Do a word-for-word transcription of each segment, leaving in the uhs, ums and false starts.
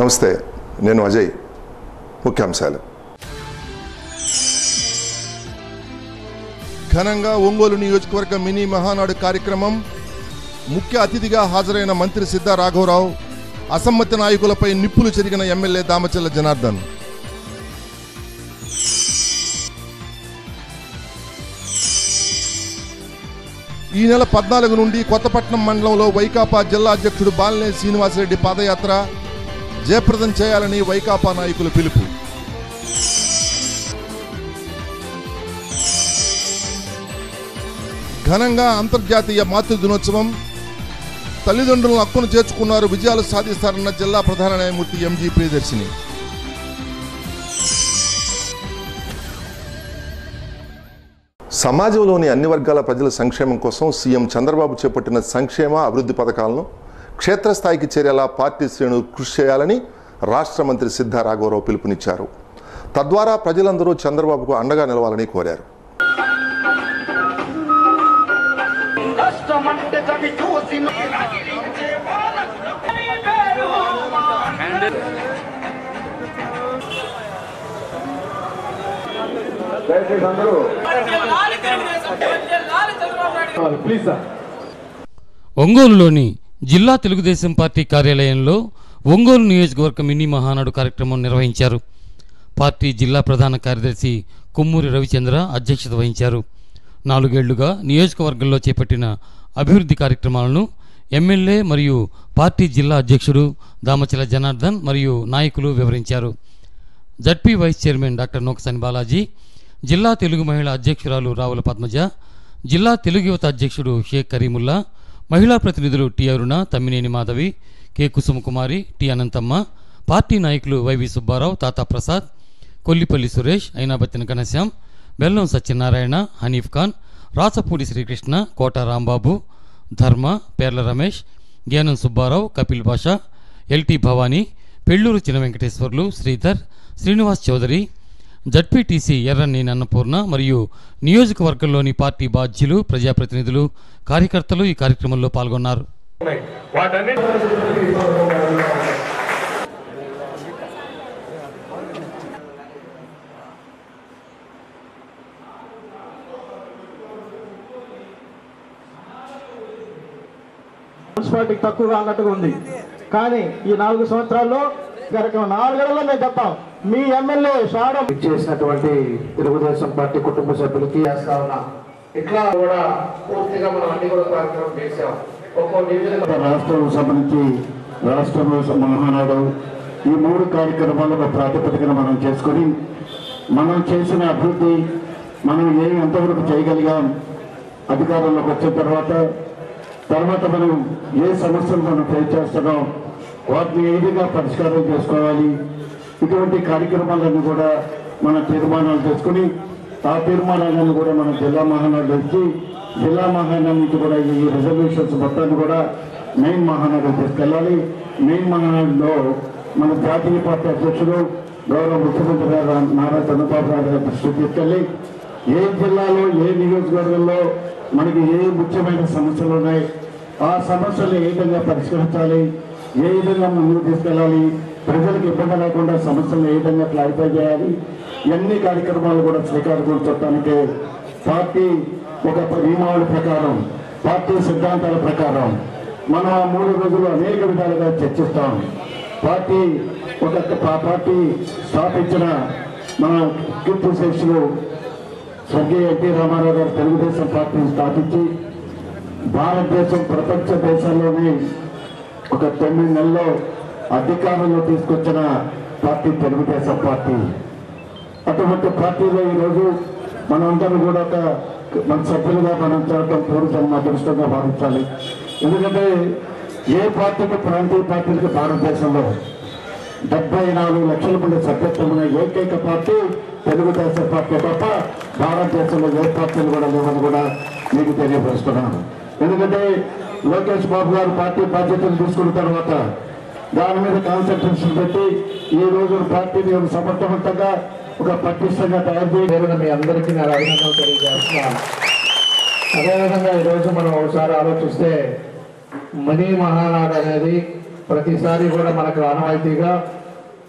నమస్తే, నేను అజయ్. ముఖ్యాంశాలు. ఘనంగా ఒంగోలు నియోజకవర్గ మినీ మహానాడు కార్యక్రమం. ముఖ్య అతిథిగా హాజరైన మంత్రి సిద్ధా రాఘవరావు. అసమ్మతి నాయకులపై నిప్పులు చెరిగిన ఎమ్మెల్యే దామచల్ల జనార్దన్. ఈ నెల పద్నాలుగు నుండి కొత్తపట్నం మండలంలో వైకాపా జిల్లా అధ్యక్షుడు బాలినేని శ్రీనివాసరెడ్డి పాదయాత్ర జయప్రదం చేయాలని వైకాపా నాయకులు పిలుపు. ఘనంగా అంతర్జాతీయ మాతృ దినోత్సవం. తల్లిదండ్రులను హక్కును చేర్చుకున్నారు, విజయాలు సాధిస్తారన్న జిల్లా ప్రధాన న్యాయమూర్తి ఎంజీ ప్రియదర్శిని. సమాజంలోని అన్ని వర్గాల ప్రజల సంక్షేమం కోసం సీఎం చంద్రబాబు చేపట్టిన సంక్షేమ అభివృద్ధి పథకాలను క్షేత్రస్థాయికి చేరేలా పార్టీ శ్రేణులు కృషి చేయాలని రాష్ట్ర మంత్రి సిద్ధా రాఘవరావు పిలుపునిచ్చారు. తద్వారా ప్రజలందరూ చంద్రబాబుకు అండగా నిలవాలని కోరారు. ఒంగోలులోని జిల్లా తెలుగుదేశం పార్టీ కార్యాలయంలో ఒంగోలు నియోజకవర్గ మినీ మహానాడు కార్యక్రమం నిర్వహించారు. పార్టీ జిల్లా ప్రధాన కార్యదర్శి కొమ్మూరి రవిచంద్ర అధ్యక్షత వహించారు. నాలుగేళ్లుగా నియోజకవర్గంలో చేపట్టిన అభివృద్ధి కార్యక్రమాలను ఎమ్మెల్యే మరియు పార్టీ జిల్లా అధ్యక్షుడు దామచల్ల జనార్దన్ మరియు నాయకులు వివరించారు. ZP vice chairman doctor Nokasani Balaji, జిల్లా తెలుగు మహిళా అధ్యక్షురాలు రావుల పద్మజ, జిల్లా తెలుగు యువత అధ్యక్షుడు షేక్ కరీముల్లా, మహిళా ప్రతినిధులు T Aruna, Tammineni Madhavi, K Kusumakumari, T Anantamma, party నాయకులు వైవి సుబ్బారావు, తాతా ప్రసాద్, కొల్లిపల్లి సురేష్, అయినాబత్తిన ఘనశ్యాం, బెల్లం సత్యనారాయణ, హనీఫ్ ఖాన్, రాచపూడి శ్రీకృష్ణ, కోట రాంబాబు, ధర్మ, పేర్ల రమేష్, జ్ఞానం సుబ్బారావు, కపిల్ బాషా, ఎల్టీ భవానీ, పెళ్లూరు చిన్న వెంకటేశ్వర్లు, శ్రీధర్, శ్రీనివాస్ చౌదరి, జడ్పీటీసీ ఎర్రన్ని అన్నపూర్ణ మరియు నియోజకవర్గంలోని పార్టీ బాధ్యులు, ప్రజాప్రతినిధులు, కార్యకర్తలు ఈ కార్యక్రమంలో పాల్గొన్నారు. మున్సిపాలిటీకి తక్కువగా అన్నట్టుగా ఉంది. కానీ ఈ నాలుగు సంవత్సరాల్లో కార్యక్రమం నాలుగేళ్లలో మేము చెప్తాం. మీ ఎమ్మెల్యే షాడం చేసినటువంటి తెలుగుదేశం పార్టీ కుటుంబ సభ్యులకి చేస్తా ఉన్నా. ఇట్లా కూడా పూర్తిగా మనం అన్ని కూడా కార్యక్రమం చేసాం. ఒక్కో నియోజకవర్గ రాష్ట్రం సంబంధించి రాష్ట్రంలో మహానాడు ఈ మూడు కార్యక్రమాలను ప్రాతిపదికన మనం చేసుకొని మనం చేసిన అభివృద్ధి మనం ఏమి ఎంతవరకు చేయగలిగాం, అధికారంలోకి వచ్చిన తర్వాత తర్వాత మనం ఏ సమస్యలు మనం ఫేస్ చేస్తున్నాం, వాటిని ఏ విధంగా పరిష్కారం చేసుకోవాలి, ఇటువంటి కార్యక్రమాలన్నీ కూడా మన తీర్మానాలు చేసుకుని ఆ తీర్మానాలను కూడా మన జిల్లా మహానాడు ఇచ్చి జిల్లా మహానాడు నుంచి కూడా ఈ రిజర్వేషన్స్ మొత్తాన్ని కూడా మెయిన్ మహానాడు తీసుకెళ్ళాలి. మెయిన్ మహానాడులో మన జాతీయ పార్టీ అధ్యక్షుడు గౌరవ ముఖ్యమంత్రి గారు నారా చంద్రబాబు నాయుడు గారి దృష్టికి తీసుకెళ్ళి ఏ జిల్లాలో ఏ నియోజకవర్గంలో మనకి ఏ ముఖ్యమైన సమస్యలు ఉన్నాయి, ఆ సమస్యలు ఏ విధంగా పరిష్కరించాలి, ఏ విధంగా ముందుకు తీసుకెళ్ళాలి, ప్రజలకు ఇబ్బంది లేకుండా సమస్యలను ఏ విధంగా క్లారిఫై చేయాలి, ఇవన్నీ కార్యక్రమాలు కూడా శ్రీకాకుళం చుట్టానికి పార్టీ ఒక నియమావళి ప్రకారం పార్టీ సిద్ధాంతాల ప్రకారం మనం ఆ మూడు రోజులు అనేక విధాలుగా చర్చిస్తాం. పార్టీ ఒక పార్టీ స్థాపించిన మన కీర్తి శేషులు స్వర్గీయ ఎన్టీ రామారావు గారు తెలుగుదేశం పార్టీని స్థాపించి భారతదేశం ప్రపంచ దేశాల్లోని ఒక తొమ్మిది నెలల్లో అధికారంలో తీసుకొచ్చిన పార్టీ తెలుగుదేశం పార్టీ. అటువంటి పార్టీలో ఈరోజు మనందరూ కూడా ఒక మన సభ్యులుగా మనం చేరడం పూర్వజన్మ అదృష్టంగా భావించాలి. ఎందుకంటే ఏ పార్టీకి ప్రాంతీయ పార్టీలకు భారతదేశంలో డెబ్బై నాలుగు లక్షల మంది సభ్యత్వం ఉన్న ఏకైక పార్టీ తెలుగుదేశం పార్టీ తప్ప భారతదేశంలో ఏ పార్టీలు కూడా లేవని కూడా మీకు తెలియపరుస్తున్నాను. ఎందుకంటే లోకేష్ బాబు గారు పార్టీ బాధ్యతలు తీసుకున్న తర్వాత దాని మీద కాన్సన్ట్రేషన్ పెట్టి ఈ రోజు పార్టీని ఒక సమర్థవంతంగా ఒక పటిష్టంగా తయారు చేయడం మీ అందరికీ నేను అభినందనలు తెలియజేస్తున్నాను. అదేవిధంగా ఈరోజు మనం ఒకసారి ఆలోచిస్తే మనీ మహానాడు అనేది ప్రతిసారి కూడా మనకు ఆనవాయితీగా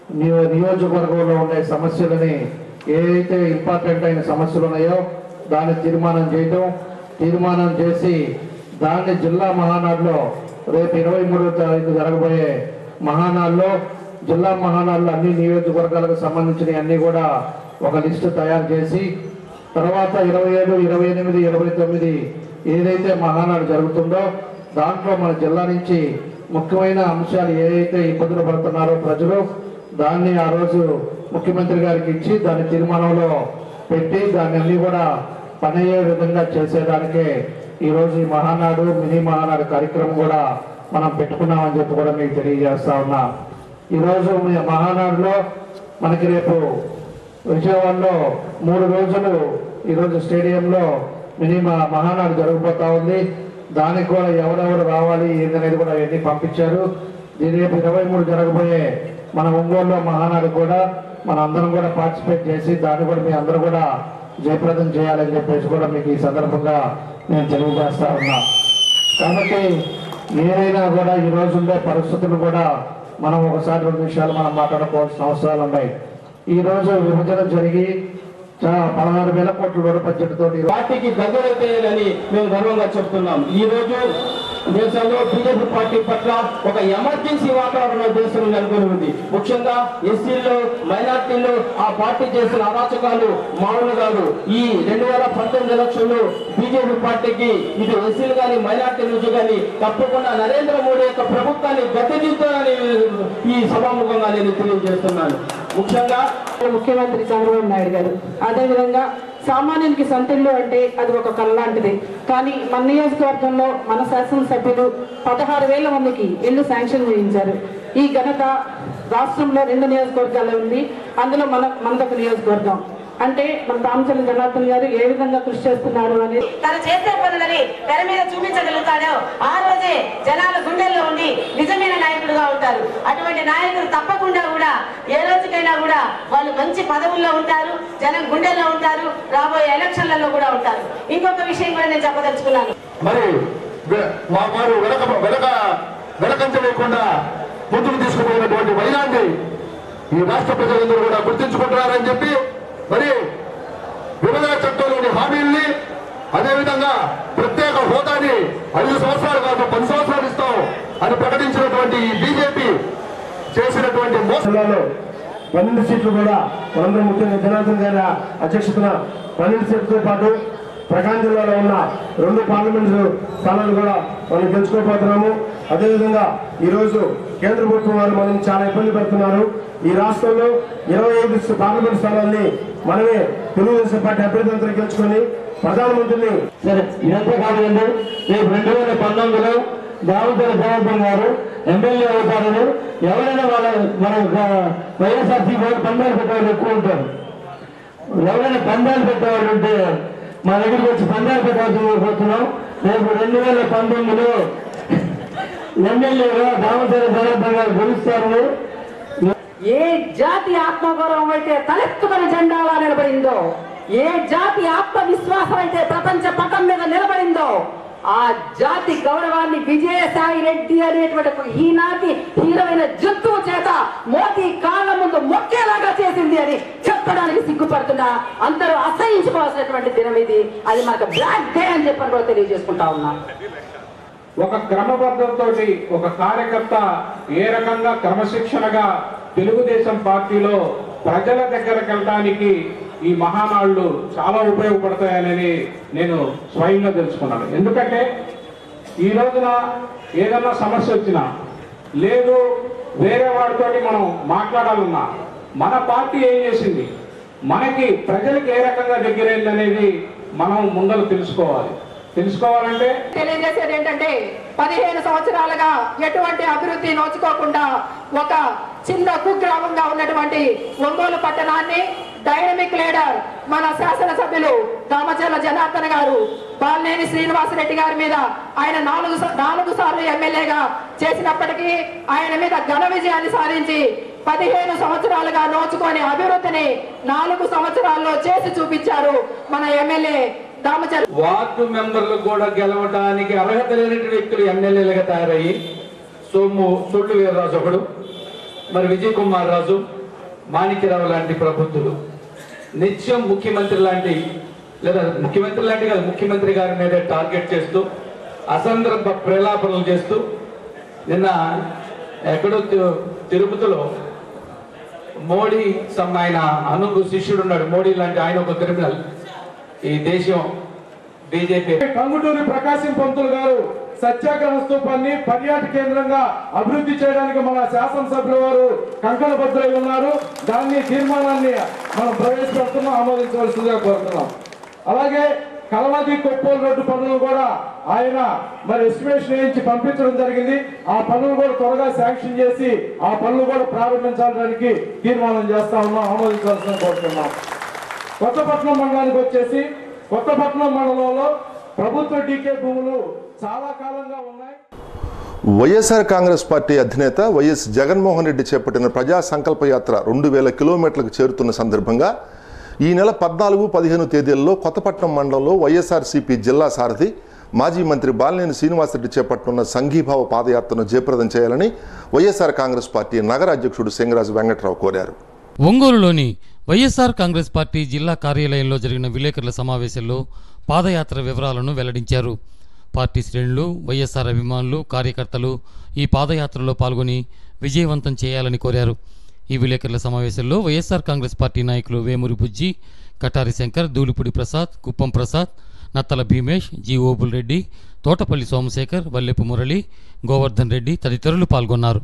నియోజకవర్గంలో ఉండే సమస్యలని ఏదైతే ఇంపార్టెంట్ అయిన సమస్యలు ఉన్నాయో దాన్ని తీర్మానం చేయటం, తీర్మానం చేసి దాన్ని జిల్లా మహానాడులో రేపు ఇరవై మూడవ తారీఖు జరగబోయే మహానాడులో జిల్లా మహానాడులో అన్ని నియోజకవర్గాలకు సంబంధించిన అన్ని కూడా ఒక లిస్టు తయారు చేసి తర్వాత ఇరవై ఏడు ఇరవై ఎనిమిది ఇరవై తొమ్మిది ఏదైతే మహానాడు జరుగుతుందో దాంట్లో మన జిల్లా నుంచి ముఖ్యమైన అంశాలు ఏదైతే ఇబ్బందులు పడుతున్నారో ప్రజలు దాన్ని ఆ రోజు ముఖ్యమంత్రి గారికి ఇచ్చి దాన్ని తీర్మానంలో పెట్టి దాన్ని అన్ని కూడా పనయ్యే విధంగా చేసేదానికే ఈరోజు ఈ మహానాడు మినీ మహానాడు కార్యక్రమం కూడా మనం పెట్టుకున్నామని చెప్పి కూడా మీకు తెలియజేస్తా ఉన్నా. ఈరోజు మీ మహానాడులో మనకి రేపు విజయవాడలో మూడు రోజులు ఈరోజు స్టేడియంలో మినీ మహానాడు జరగబోతా ఉంది. దానికి కూడా ఎవరెవరు రావాలి ఏంటనేది కూడా అవన్నీ పంపించారు. దీని రేపు ఇరవై మూడు జరగబోయే మన ఒంగోలులో మహానాడు కూడా మన అందరం కూడా పార్టిసిపేట్ చేసి దాన్ని కూడా మీ అందరూ కూడా జయప్రదం చేయాలని చెప్పేసి కూడా మీకు ఈ సందర్భంగా నేను తెలియజేస్తా ఉన్నా. కాబట్టి ఏదైనా కూడా ఈ రోజు ఉండే పరిస్థితులు కూడా మనం ఒకసారి రెండు విషయాలు మనం మాట్లాడుకోవాల్సిన అవసరాలు ఉన్నాయి. ఈ రోజు విభజన జరిగి పదహారు వేల కోట్ల రూపాయల బడ్జెట్ తోటి పార్టీకి దగ్గరైతేనని మేము గర్వంగా చెప్తున్నాం. ఈ రోజు దేశంలో బీజేపీ పార్టీ పట్ల ఒక ఎమర్జెన్సీ వాతావరణం దేశంలో నెలకొని ఉంది. ముఖ్యంగా ఎస్సీల్లో మైనార్టీల్లో ఆ పార్టీ చేసిన అరాచకాలు మామూలు కాదు. ఈ రెండు వేల పంతొమ్మిది ఎలక్షన్లో బీజేపీ పార్టీకి ఇది ఎస్సీలు కానీ మైనార్టీ నుంచి కానీ తప్పకుండా నరేంద్ర మోడీ యొక్క ప్రభుత్వాన్ని గద్దెదిద్దాలని ఈ సభాముఖంగా నేను తెలియజేస్తున్నాను. ముఖ్యంగా ముఖ్యమంత్రి చంద్రబాబు నాయుడు గారు అదేవిధంగా సామాన్యునికి సొంతిల్లు అంటే అది ఒక కళ లాంటిది. కానీ మన నియోజకవర్గంలో మన శాసనసభ్యులు పదహారు వేల మందికి ఇల్లు శాంక్షన్ చేయించారు. ఈ ఘనత రాష్ట్రంలో రెండు నియోజకవర్గాలు ఉంది. అందులో మన మనదొక నియోజకవర్గం. అంటే మన రామచంద్ర జనార్దన్ గారు ఏ విధంగా కృషి చేస్తున్నారు అని తను చేసే పనులని తెర మీద చూపించగలుగుతాడో ఆ రోజే జనాల గుండెల్లో ఉండి నిజమైన నాయకుడుగా ఉంటారు. అటువంటి నాయకులు తప్పకుండా కూడా ఏ రోజుకైనా కూడా వాళ్ళు మంచి పదవుల్లో ఉంటారు, జనం గుండెల్లో ఉంటారు, రాబోయే ఎలక్షన్లలో కూడా ఉంటారు. ఇంకొక విషయం కూడా నేను చెప్పదలుచుకున్నాను. మరి మా వారు వెనక వెనక వెనకంచలేకుండా ముందుకు తీసుకుపోయినటువంటి వైరాన్ని ఈ రాష్ట్ర ప్రజలందరూ కూడా గుర్తించుకుంటున్నారని చెప్పి మరి విభజన చట్టంలోని హామీల్ని అదేవిధంగా ప్రత్యేక హోదాని ఐదు సంవత్సరాలు కాదు పది సంవత్సరాలు ఇస్తాం అని ప్రకటించినటువంటి ఈ బీజేపీ చేసినటువంటి మోసాలలో పన్నెండు సీట్లు కూడా మనందరం ముఖ్యంగా జనార్దన్ గారి అధ్యక్షతన పన్నెండు సీట్లతో పాటు ప్రకాశం జిల్లాలో ఉన్న రెండు పార్లమెంటు స్థానాలు కూడా మనం గెలుచుకోబోతున్నాము. అదేవిధంగా ఈరోజు కేంద్ర ప్రభుత్వం వారు మనం చాలా ఇబ్బంది పెడుతున్నారు. ఈ రాష్ట్రంలో ఇరవై ఐదు పార్లమెంట్ స్థానాల్ని మనమే తెలుగుదేశం పార్టీ అభ్యర్థులందరూ గెలుచుకొని ప్రధానమంత్రిని సరే ఇదంతా కాదండి. రేపు రెండు వేల పంతొమ్మిదిలో దామోదర జనార్దన్ గారు ఎమ్మెల్యే అవుతారని ఎవరైనా వాళ్ళ మన వైఎస్ఆర్సీ వాళ్ళు పందాలు పెట్టేవాళ్ళు ఎక్కువ ఉంటారు. ఎవరైనా పందాలు పెట్టేవాళ్ళు ఉంటే మా దగ్గరికి వచ్చి పందాలు పెట్టాల్సి పోతున్నాం. రేపు రెండు వేల పంతొమ్మిదిలో ఎమ్మెల్యేగా దామోదర జనార్దన్ గారు గెలుస్తారని ఏ జాతి ఆత్మగౌరవం అయితే తలెత్తుకుని జెండాలా నిలబడిందో, ఏ జాతి ఆత్మవిశ్వాసం అయితే ప్రపంచ పటం మీద నిలబడిందో ఆ జాతి గౌరవాన్ని విజయసాయి రెడ్డి అనేటువంటి ఈనాటి హీరోయిన జంతువు చేత మోదీ కాళ్ళ ముందు మొక్కేలాగా చేసింది అని చెప్పడానికి సిగ్గుపడుతున్నా అందరూ అసహించుకోవాల్సినటువంటి దినం ఇది. అది మనకు బ్లాక్ డే అని చెప్పని కూడా తెలియజేసుకుంటా ఉన్నా. ఒక క్రమబద్ధంతో ఒక కార్యకర్త ఏ రకంగా క్రమశిక్షణగా తెలుగుదేశం పార్టీలో ప్రజల దగ్గరకు వెళ్ళడానికి ఈ మహానాళ్ళు చాలా ఉపయోగపడతాయని నేను స్వయంగా తెలుసుకున్నాను. ఎందుకంటే ఈ రోజున ఏదన్నా సమస్య వచ్చినా లేదు వేరే వాడితోటి మనం మాట్లాడాలన్నా మన పార్టీ ఏం చేసింది, మనకి ప్రజలకు ఏ రకంగా దగ్గరైంది అనేది మనం ముందర తెలుసుకోవాలి. తెలుసుకోవాలంటే తెలియజేసేది ఏంటంటే పదిహేను సంవత్సరాలుగా ఎటువంటి అభివృద్ధి నోచుకోకుండా ఒక చిన్న కుగ్రామంగా ఉన్నటువంటి ఒంగోలు పట్టణాన్ని డైనమిక్ లీడర్ మన శాసనసభ్యులు దామచర్ల జనార్దన్ గారు బాలినేని శ్రీనివాసరెడ్డి గారి మీద ఆయన నాలుగు నాలుగు సార్లు ఎమ్మెల్యేగా చేసినప్పటికీ ఆయన మీద ఘన విజయాన్ని సాధించి పదిహేను సంవత్సరాలుగా నోచుకొని అభివృద్ధిని నాలుగు సంవత్సరాల్లో చేసి చూపించారు మన ఎమ్మెల్యే దామచర్ల. వార్డు మెంబర్లు కూడా గెలవడానికి అర్హత లేని వ్యక్తులు ఎమ్మెల్యేలుగా తయారయ్యి సోము సొల్లు వీర్రాజు ఒకడు, మరి విజయ్ కుమార్ రాజు, మాణిక్యరావు లాంటి ప్రబుద్ధులు నిత్యం ముఖ్యమంత్రి లాంటి లేదా ముఖ్యమంత్రి లాంటి కాదు ముఖ్యమంత్రి గారి మీద టార్గెట్ చేస్తూ అసందర్భ ప్రలాపనలు చేస్తూ నిన్న ఎక్కడో తిరుపతిలో మోడీ సమ్ ఆయన అనుగు శిష్యుడు ఉన్నాడు. మోడీ లాంటి ఆయన ఒక క్రిమినల్. ఈ దేశం బీజేపీ కంగుటూరి ప్రకాశం పంతులు గారు సత్యాగ్రహ స్తూపాన్ని పర్యాటక కేంద్రంగా అభివృద్ధి చేయడానికి మన శాసనసభ్యుల వారు కంకణబద్ధులై ఉన్నారు. దాన్ని తీర్మానాన్ని మనం ప్రవేశపెడుతున్నాం, ఆమోదించవలసిందిగా కోరుతున్నాం. అలాగే కలవది కొప్పోలు రోడ్డు పనులు కూడా ఆయన మరి ఎస్టిమేషన్ వేయించి పంపించడం జరిగింది. ఆ పనులు కూడా త్వరగా శాంక్షన్ చేసి ఆ పనులు కూడా ప్రారంభించడానికి తీర్మానం చేస్తా ఉన్నాం, ఆమోదించాల్సిన కోరుతున్నాం. కొత్తపట్నం మండలానికి వచ్చేసి కొత్తపట్నం మండలంలో ప్రభుత్వ డీకే భూములు చాలా కాలంగా ఉన్నాయి. వైఎస్ఆర్ కాంగ్రెస్ పార్టీ అధినేత వైఎస్ జగన్మోహన్ రెడ్డి చేపట్టిన ప్రజా సంకల్ప యాత్ర రెండు వేల కిలోమీటర్లకు చేరుతున్న సందర్భంగా ఈ నెల పద్నాలుగు పదిహేను తేదీల్లో కొత్తపట్నం మండలంలో వైఎస్ఆర్సీపీ జిల్లా సారథి మాజీ మంత్రి బాలినేని శ్రీనివాసరెడ్డి చేపట్టనున్న సంఘీభావ పాదయాత్రను జయప్రదం చేయాలని వైఎస్ఆర్ కాంగ్రెస్ పార్టీ నగర అధ్యక్షుడు సింగరాజు వెంకట్రావు కోరారు. ఒంగోలులోని వైఎస్ఆర్ కాంగ్రెస్ పార్టీ జిల్లా కార్యాలయంలో జరిగిన విలేకరుల సమావేశంలో పాదయాత్ర వివరాలను వెల్లడించారు. పార్టీ శ్రేణులు, వైఎస్ఆర్ అభిమానులు, కార్యకర్తలు ఈ పాదయాత్రలో పాల్గొని విజయవంతం చేయాలని కోరారు. ఈ విలేకరుల సమావేశంలో వైఎస్ఆర్ కాంగ్రెస్ పార్టీ నాయకులు వేమూరి బుజ్జి, కటారి శంకర్, దూలిపూడి ప్రసాద్, కుప్పం ప్రసాద్, నత్తల భీమేష్, జి ఓబుల్ రెడ్డి, తోటపల్లి సోమశేఖర్, వల్లెపు మురళి, గోవర్ధన్ రెడ్డి తదితరులు పాల్గొన్నారు.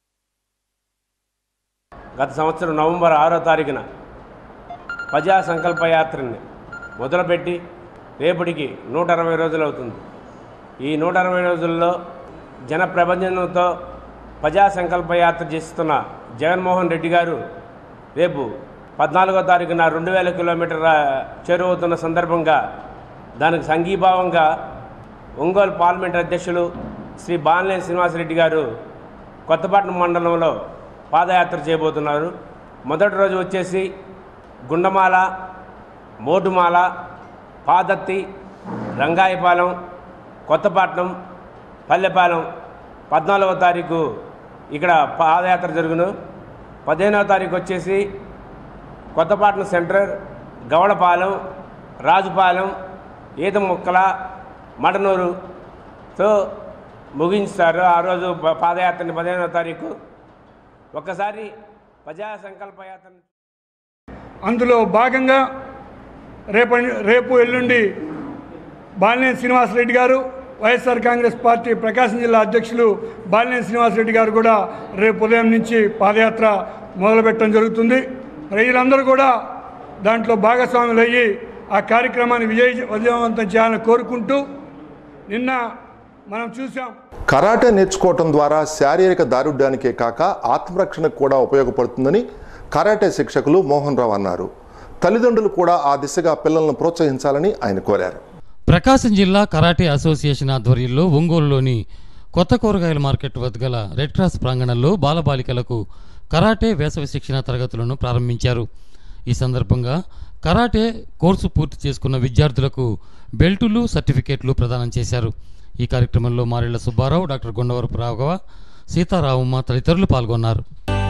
గత సంవత్సరం నవంబర్ ఆరో తారీఖున ప్రజా సంకల్ప యాత్రని మొదలుపెట్టి రేపటికి నూట అరవై రోజులు అవుతుంది. ఈ నూట అరవై రోజుల్లో జన ప్రబంధనంతో ప్రజా సంకల్ప యాత్ర చేస్తున్న జగన్మోహన్ రెడ్డి గారు రేపు పద్నాలుగో తారీఖున రెండు వేల కిలోమీటర్ల చేరువవుతున్న సందర్భంగా దానికి సంఘీభావంగా ఒంగోలు పార్లమెంట్ అధ్యక్షులు శ్రీ బాలినేని శ్రీనివాసరెడ్డి గారు కొత్తపట్నం మండలంలో పాదయాత్ర చేయబోతున్నారు. మొదటి రోజు వచ్చేసి గుండమాల, మోటుమాల, పాదత్తి, రంగాయపాలెం, కొత్తపట్నం, పల్లెపాలెం పద్నాలుగవ తారీఖు ఇక్కడ పాదయాత్ర జరుగును. పదిహేనవ తారీఖు వచ్చేసి కొత్తపట్నం సెంటర్, గవడపాలెం, రాజుపాలెం, ఈతముక్కల, మడనూరుతో ముగించుతారు. ఆ రోజు పాదయాత్రని పదిహేనవ తారీఖు. ఒక్కసారి ప్రజా సంకల్ప యాత్ర అందులో భాగంగా రేపు రేపు ఎల్లుండి బాలినేని శ్రీనివాసరెడ్డి గారు, వైఎస్ఆర్ కాంగ్రెస్ పార్టీ ప్రకాశం జిల్లా అధ్యక్షులు బాలినేని శ్రీనివాసరెడ్డి గారు కూడా రేపు ఉదయం నుంచి పాదయాత్ర మొదలుపెట్టడం జరుగుతుంది. ప్రజలందరూ కూడా దాంట్లో భాగస్వాములు అయ్యి ఆ కార్యక్రమాన్ని విజయ విజయవంతం చేయాలని కోరుకుంటూ, నిన్న మనం చూసాం కరాటే నేర్చుకోవటం ద్వారా శారీరక దారుఢ్యానికే కాక ఆత్మరక్షణకు కూడా ఉపయోగపడుతుందని కరాటే శిక్షకులు మోహన్ రావు అన్నారు. తల్లిదండ్రులు కూడా ఆ దిశగా పిల్లలను ప్రోత్సహించాలని ఆయన కోరారు. ప్రకాశం జిల్లా కరాటే అసోసియేషన్ ఆధ్వర్యంలో ఒంగోలులోని కొత్త కూరగాయల మార్కెట్ వద్ద గల రెడ్ క్రాస్ ప్రాంగణంలో బాలబాలికలకు కరాటే వేసవి శిక్షణ తరగతులను ప్రారంభించారు. ఈ సందర్భంగా కరాటే కోర్సు పూర్తి చేసుకున్న విద్యార్థులకు బెల్టులు, సర్టిఫికేట్లు ప్రదానం చేశారు. ఈ కార్యక్రమంలో మారెళ్ల సుబ్బారావు, డాక్టర్ గుండవరపు రాఘవ, సీతారామమ్మ తదితరులు పాల్గొన్నారు.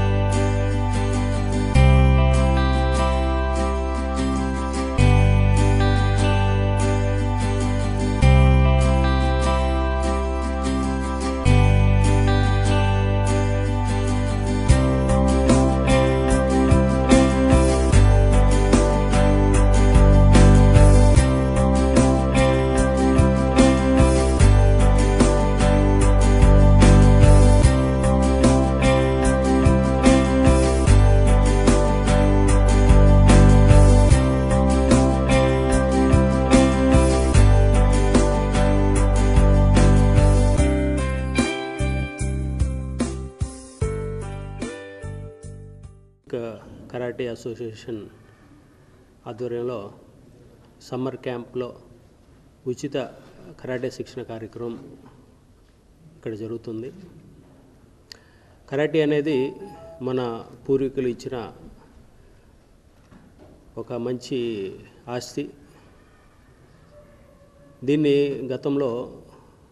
కరాటే అసోసియేషన్ ఆధ్వర్యంలో సమ్మర్ క్యాంప్లో ఉచిత కరాటే శిక్షణ కార్యక్రమం ఇక్కడ జరుగుతుంది. కరాటే అనేది మన పూర్వీకులు ఇచ్చిన ఒక మంచి ఆస్తి. దీన్ని గతంలో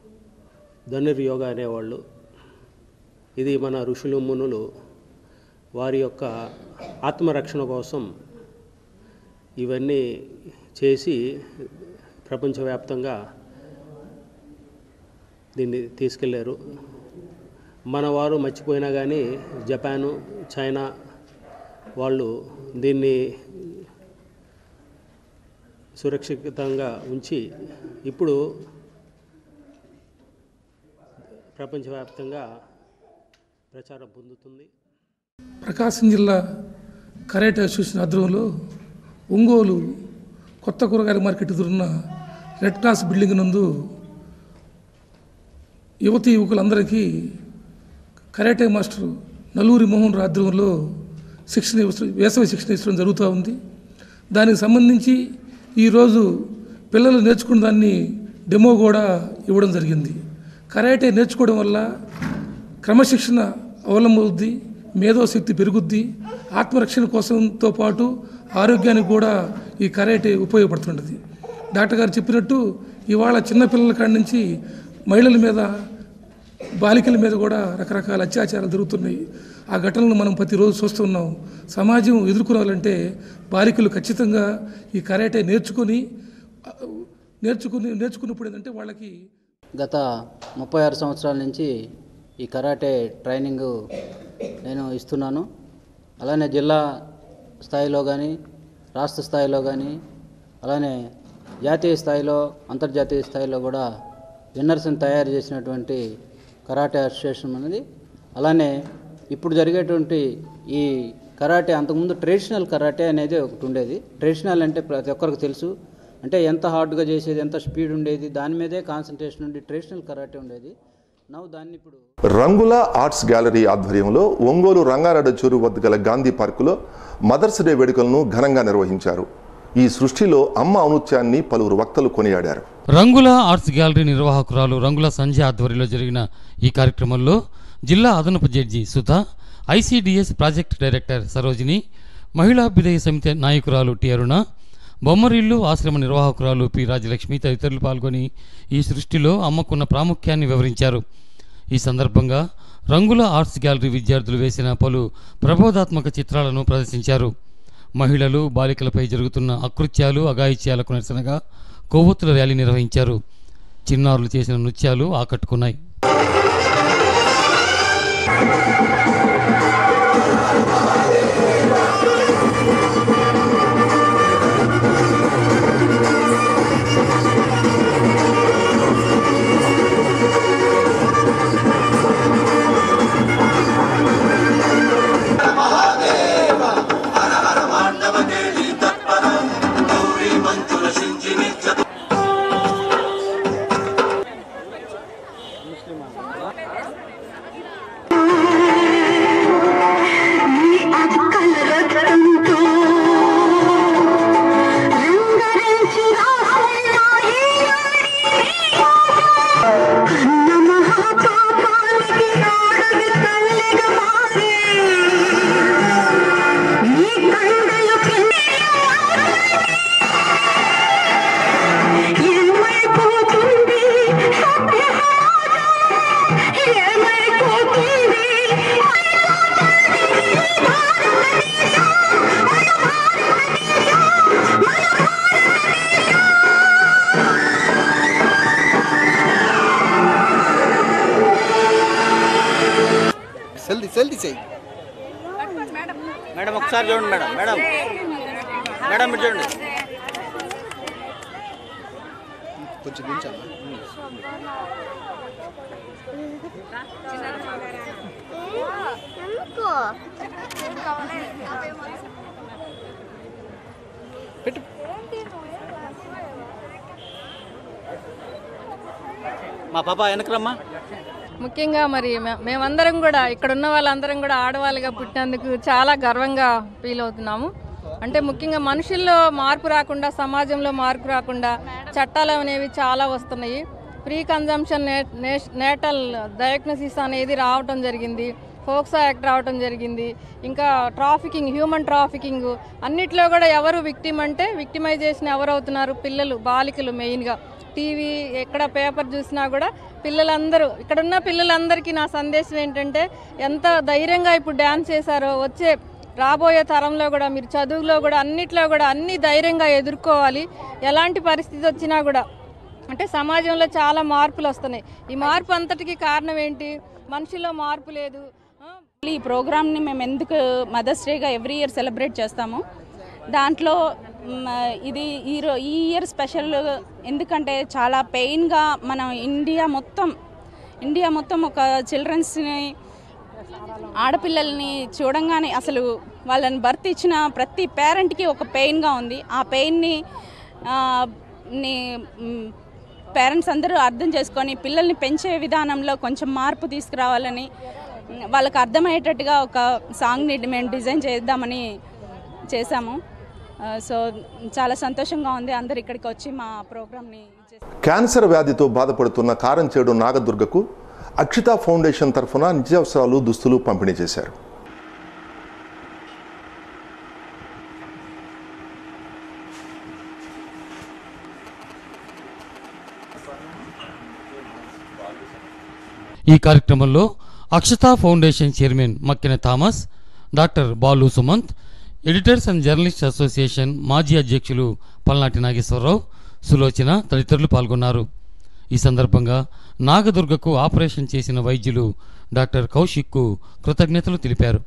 ధనుర్యోగ అనేవాళ్ళు. ఇది మన ఋషులు మునులు వారి యొక్క ఆత్మరక్షణ కోసం ఇవన్నీ చేసి ప్రపంచవ్యాప్తంగా దీన్ని తీసుకెళ్లారు. మన వారు మర్చిపోయినా కానీ జపాను, చైనా వాళ్ళు దీన్ని సురక్షితంగా ఉంచి ఇప్పుడు ప్రపంచవ్యాప్తంగా ప్రచారం పొందుతుంది. ప్రకాశం జిల్లా కరాటే అసోసియేషన్ ఆధ్వర్యంలో ఒంగోలు కొత్త కూరగాయల మార్కెట్ ఎదురున్న రెడ్ క్రాస్ బిల్డింగ్ నందు యువతి యువకులందరికీ కరాటే మాస్టర్ నల్లూరి మోహన్ ఆధ్వర్యంలో శిక్షణ వేసవి శిక్షణ ఇవ్వడం జరుగుతూ ఉంది. దానికి సంబంధించి ఈరోజు పిల్లలు నేర్చుకున్న దాన్ని డెమో కూడా ఇవ్వడం జరిగింది. కరాటే నేర్చుకోవడం వల్ల క్రమశిక్షణ అవలంబవుద్ది, మేధోశక్తి పెరుగుద్ది, ఆత్మరక్షణ కోసంతో పాటు ఆరోగ్యానికి కూడా ఈ కరాటే ఉపయోగపడుతుంటుంది. డాక్టర్ గారు చెప్పినట్టు ఇవాళ చిన్నపిల్లల కాడి నుంచి మహిళల మీద, బాలికల మీద కూడా రకరకాల అత్యాచారాలు జరుగుతున్నాయి. ఆ ఘటనలు మనం ప్రతిరోజు చూస్తున్నాం. సమాజం ఎదుర్కోవాలంటే బాలికలు ఖచ్చితంగా ఈ కరాటే నేర్చుకొని నేర్చుకుని నేర్చుకున్నప్పుడు ఏంటంటే వాళ్ళకి గత ముప్పై ఆరు సంవత్సరాల నుంచి ఈ కరాటే ట్రైనింగ్ నేను ఇస్తున్నాను. అలానే జిల్లా స్థాయిలో కానీ, రాష్ట్ర స్థాయిలో కానీ, అలానే జాతీయ స్థాయిలో, అంతర్జాతీయ స్థాయిలో కూడా విన్నర్స్ని తయారు చేసినటువంటి కరాటే అసోసియేషన్ అనేది. అలానే ఇప్పుడు జరిగేటువంటి ఈ కరాటే, అంతకుముందు ట్రెడిషనల్ కరాటే అనేది ఒకటి ఉండేది. ట్రెడిషనల్ అంటే ప్రతి ఒక్కరికి తెలుసు, అంటే ఎంత హార్డ్గా చేసేది, ఎంత స్పీడ్ ఉండేది, దాని మీదే కాన్సన్ట్రేషన్ ఉండి ట్రెడిషనల్ కరాటే ఉండేది. నవ్వు దాన్ని ఇప్పుడు రంగుల ఆర్ట్స్ గ్యాలరీ ఆధ్వర్యంలో ఒంగోలు రంగారెడ్డి చెరువు వద్ద గల గాంధీ పార్కులో మదర్స్ డే వేడుకలను ఘనంగా నిర్వహించారు. ఈ సృష్టిలో అమ్మ ఔన్నత్యాన్ని పలువురు వక్తలు కొనియాడారు. రంగుల ఆర్ట్స్ గ్యాలరీ నిర్వాహకురాలు రంగుల సంధ్య ఆధ్వర్యంలో జరిగిన ఈ కార్యక్రమంలో జిల్లా అదనపు judge Sudha, ICDS project director Sarojini, మహిళాభ్యుదయ సమితి నాయకురాలు టి అరుణ, బొమ్మరిల్లు ఆశ్రమ నిర్వాహకురాలు పి రాజలక్ష్మి తదితరులు పాల్గొని ఈ సృష్టిలో అమ్మకున్న ప్రాముఖ్యాన్ని వివరించారు. ఈ సందర్భంగా రంగుల ఆర్ట్స్ గ్యాలరీ విద్యార్థులు వేసిన పలు ప్రబోధాత్మక చిత్రాలను ప్రదర్శించారు. మహిళలు, బాలికలపై జరుగుతున్న అకృత్యాలు, అఘాయిత్యాలకు నిరసనగా కొవ్వొత్తుల ర్యాలీ నిర్వహించారు. చిన్నారులు చేసిన నృత్యాలు ఆకట్టుకున్నాయి. మేడం ఒకసారి చూడండి మేడం మేడం మేడం మీరు చూడండి కొంచెం దించమ్మా. పెట్టు మా పాప వెనకరమ్మా. ముఖ్యంగా మరి మేమందరం కూడా ఇక్కడ ఉన్న వాళ్ళందరం కూడా ఆడవాళ్ళుగా పుట్టినందుకు చాలా గర్వంగా ఫీల్ అవుతున్నాము. అంటే ముఖ్యంగా మనుషుల్లో మార్పు రాకుండా, సమాజంలో మార్పు రాకుండా చట్టాలు అనేవి చాలా వస్తున్నాయి. ప్రీ కన్జంప్షన్ నేటల్ డయాగ్నోసిస్ అనేది రావటం జరిగింది, ఫోక్సో యాక్ట్ రావటం జరిగింది, ఇంకా ట్రాఫికింగ్, హ్యూమన్ ట్రాఫికింగ్ అన్నిట్లో కూడా ఎవరు విక్టిమ్ అంటే విక్టిమైజేషన్ ఎవరు అవుతున్నారు? పిల్లలు, బాలికలు మెయిన్గా. టీవీ ఎక్కడ పేపర్ చూసినా కూడా పిల్లలందరూ ఇక్కడున్న పిల్లలందరికీ నా సందేశం ఏంటంటే ఎంత ధైర్యంగా ఇప్పుడు డ్యాన్స్ చేశారో వచ్చే రాబోయే తరంలో కూడా మీరు చదువులో కూడా అన్నిట్లో కూడా అన్ని ధైర్యంగా ఎదుర్కోవాలి. ఎలాంటి పరిస్థితి వచ్చినా కూడా అంటే సమాజంలో చాలా మార్పులు వస్తున్నాయి. ఈ మార్పు అంతటికి కారణం ఏంటి? మనుషుల్లో మార్పు లేదు. ఈ ప్రోగ్రామ్ని మేము ఎందుకు మదర్స్ డేగా ఎవ్రీ ఇయర్ సెలబ్రేట్ చేస్తాము. దాంట్లో ఇది ఈ ఈ ఇయర్ స్పెషల్ ఎందుకంటే చాలా పెయిన్గా మనం ఇండియా మొత్తం ఇండియా మొత్తం ఒక చిల్డ్రన్స్ని ఆడపిల్లల్ని చూడంగానే అసలు వాళ్ళని బర్త్ ఇచ్చిన ప్రతి పేరెంట్కి ఒక పెయిన్గా ఉంది. ఆ పెయిన్ని పేరెంట్స్ అందరూ అర్థం చేసుకొని పిల్లల్ని పెంచే విధానంలో కొంచెం మార్పు తీసుకురావాలని వాళ్ళకి అర్థమయ్యేటట్టుగా ఒక సాంగ్ని మేము డిజైన్ చేద్దామని చేశాము. సో చాలా సంతోషంగా ఉంది అందరు ఇక్కడికి వచ్చి మా ప్రోగ్రామ్ని. క్యాన్సర్ వ్యాధితో బాధపడుతున్న కారంచేడు నాగదుర్గకు అక్షిత ఫౌండేషన్ తరఫున నిత్యావసరాలు దుస్తులు పంపిణీ చేశారు. ఈ కార్యక్రమంలో Akshata foundation chairman Makkina Thomas, doctor Balu Sumanth, editors and journalist association మాజీ అధ్యక్షులు పల్నాటి నాగేశ్వరరావు, సులోచన తదితరులు పాల్గొన్నారు. ఈ సందర్భంగా నాగదుర్గకు ఆపరేషన్ చేసిన వైద్యులు డాక్టర్ కౌశిక్కు కృతజ్ఞతలు తెలిపారు.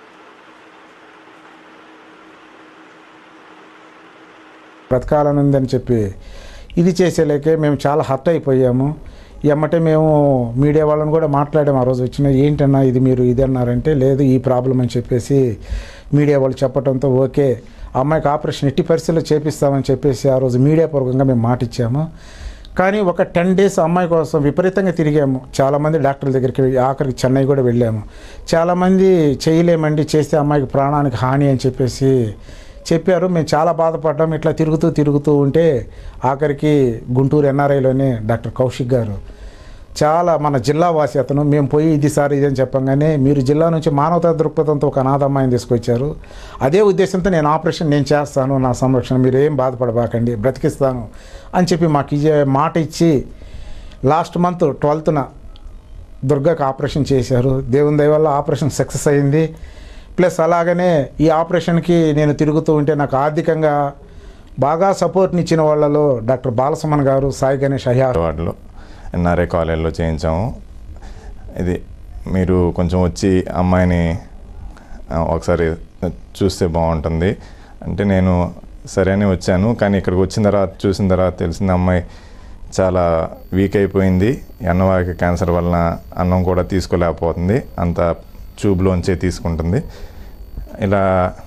బ్రతకాలనుందని చెప్పి ఇది చేసేలేకే మేము చాలా హర్ట్ అయిపోయాము. ఎమ్మటే మేము మీడియా వాళ్ళని కూడా మాట్లాడాము. ఆ రోజు వచ్చిన ఏంటన్నా ఇది మీరు ఇది అన్నారంటే లేదు ఈ ప్రాబ్లం అని చెప్పేసి మీడియా వాళ్ళు చెప్పడంతో ఓకే అమ్మాయికి ఆపరేషన్ ఎట్టి పరిస్థితుల్లో చేపిస్తామని చెప్పేసి ఆ రోజు మీడియా పూర్వకంగా మేము మాట ఇచ్చాము. కానీ ఒక టెన్ డేస్ అమ్మాయి కోసం విపరీతంగా తిరిగాము. చాలామంది డాక్టర్ల దగ్గరికి ఆఖరికి చెన్నై కూడా వెళ్ళాము. చాలామంది చేయలేమండి, చేస్తే అమ్మాయికి ప్రాణానికి హాని అని చెప్పేసి చెప్పారు. మేము చాలా బాధపడ్డాం. ఇట్లా తిరుగుతూ తిరుగుతూ ఉంటే ఆఖరికి గుంటూరు ఎన్ఆర్ఐలోనే డాక్టర్ కౌశిక్ గారు చాలా మన జిల్లా వాసి అతను మేము పోయి ఇది సార్ ఇది అని చెప్పంగానే మీరు జిల్లా నుంచి మానవతా దృక్పథంతో ఒక అనాథ అమ్మాయిని తీసుకొచ్చారు. అదే ఉద్దేశంతో నేను ఆపరేషన్ నేను చేస్తాను, నా సంరక్షణ మీరు ఏం బాధపడబాకండి, బ్రతికిస్తాను అని చెప్పి మాకు ఇచ్చే మాట ఇచ్చి లాస్ట్ మంత్ ట్వెల్త్న దుర్గాకి ఆపరేషన్ చేశారు. దేవుని దయ వల్ల ఆపరేషన్ సక్సెస్ అయింది. ప్లస్ అలాగనే ఈ ఆపరేషన్కి నేను తిరుగుతూ ఉంటే నాకు ఆర్థికంగా బాగా సపోర్ట్ని ఇచ్చిన వాళ్ళలో డాక్టర్ బాలసుమన్ గారు, సాయి గణేష్ అయ్యా వార్డులో ఎన్ఆర్ఐ కాలేజీలో చేయించాము. ఇది మీరు కొంచెం వచ్చి అమ్మాయిని ఒకసారి చూస్తే బాగుంటుంది అంటే నేను సరే అని వచ్చాను. కానీ ఇక్కడికి వచ్చిన తర్వాత చూసిన తర్వాత తెలిసింది అమ్మాయి చాలా వీక్ అయిపోయింది. అన్నవారికి క్యాన్సర్ వలన అన్నం కూడా తీసుకోలేకపోతుంది, అంత ట్యూబ్లోంచే తీసుకుంటుంది. ఇలా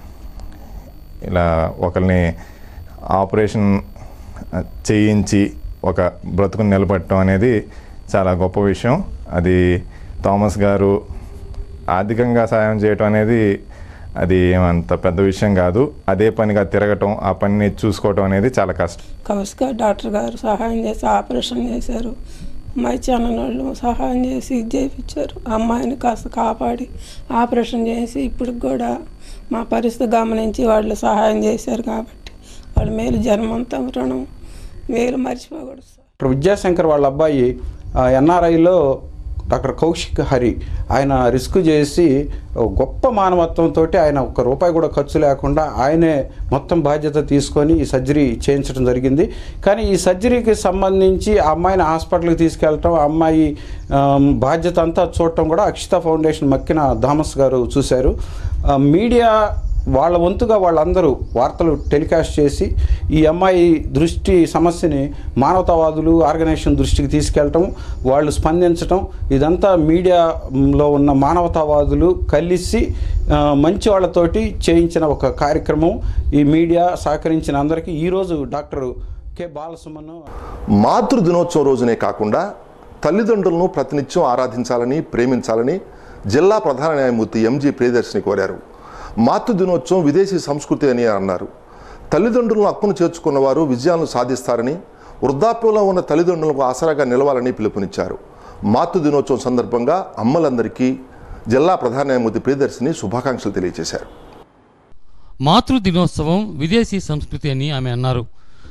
ఇలా ఒకరిని ఆపరేషన్ చేయించి ఒక బ్రతుకుని నిలబెట్టడం అనేది చాలా గొప్ప విషయం. అది థామస్ గారు ఆర్థికంగా సాయం చేయటం అనేది అది ఏమంత పెద్ద విషయం కాదు. అదే పనిగా తిరగటం, ఆ పనిని చూసుకోవటం అనేది చాలా కష్టం. కౌశిక్ డాక్టర్ గారు సహాయం చేసి ఆపరేషన్ చేశారు. అమ్మాయి ఛానల్ వాళ్ళు సహాయం చేసి ఇది చేయించారు. అమ్మాయిని కాస్త కాపాడి ఆపరేషన్ చేసి ఇప్పటికి కూడా మా పరిస్థితి గమనించి వాళ్ళు సహాయం చేశారు. కాబట్టి వాళ్ళ మేలు జన్మంతా రుణం మేలు మర్చిపోకూడదు. ఇప్పుడు విద్యాశంకర్ వాళ్ళ అబ్బాయి ఎన్ఆర్ఐలో డాక్టర్ కౌశిక్ హరి ఆయన రిస్క్ చేసి గొప్ప మానవత్వంతో ఆయన ఒక్క రూపాయి కూడా ఖర్చు లేకుండా ఆయనే మొత్తం బాధ్యత తీసుకొని ఈ సర్జరీ చేయించడం జరిగింది. కానీ ఈ సర్జరీకి సంబంధించి ఆ అమ్మాయిని హాస్పిటల్కి తీసుకెళ్ళటం, ఆ అమ్మాయి బాధ్యత అంతా చూడటం కూడా అక్షిత ఫౌండేషన్ మక్కిన థామస్ గారు చూశారు. మీడియా వాళ్ళ వంతుగా వాళ్ళందరూ వార్తలు టెలికాస్ట్ చేసి ఈ అమ్మాయి దృష్టి సమస్యని మానవతావాదులు ఆర్గనైజేషన్ దృష్టికి తీసుకెళ్ళటం, వాళ్ళు స్పందించటం, ఇదంతా మీడియాలో ఉన్న మానవతావాదులు కలిసి మంచి వాళ్ళతోటి చేయించిన ఒక కార్యక్రమం. ఈ మీడియా సహకరించిన అందరికీ ఈరోజు డాక్టర్ కె బాలసుమన్ మాతృ దినోత్సవం రోజునే కాకుండా తల్లిదండ్రులను ప్రతినిత్యం ఆరాధించాలని, ప్రేమించాలని జిల్లా ప్రధాన న్యాయమూర్తి ఎంజీ ప్రియదర్శిని కోరారు. మాతృ దినోత్సవం విదేశీ సంస్కృతి అని అన్నారు. తల్లిదండ్రులను హక్కును చేర్చుకున్న వారు విజయాలను సాధిస్తారని, వృద్ధాప్యంలో ఉన్న తల్లిదండ్రులకు ఆసరాగా నిలవాలని పిలుపునిచ్చారు. మాతృ దినోత్సవం సందర్భంగా అమ్మలందరికీ జిల్లా ప్రధాన న్యాయమూర్తి ప్రియదర్శిని శుభాకాంక్షలు తెలియజేశారు. మాతృ దినోత్సవం విదేశీ సంస్కృతి అని ఆమె అన్నారు.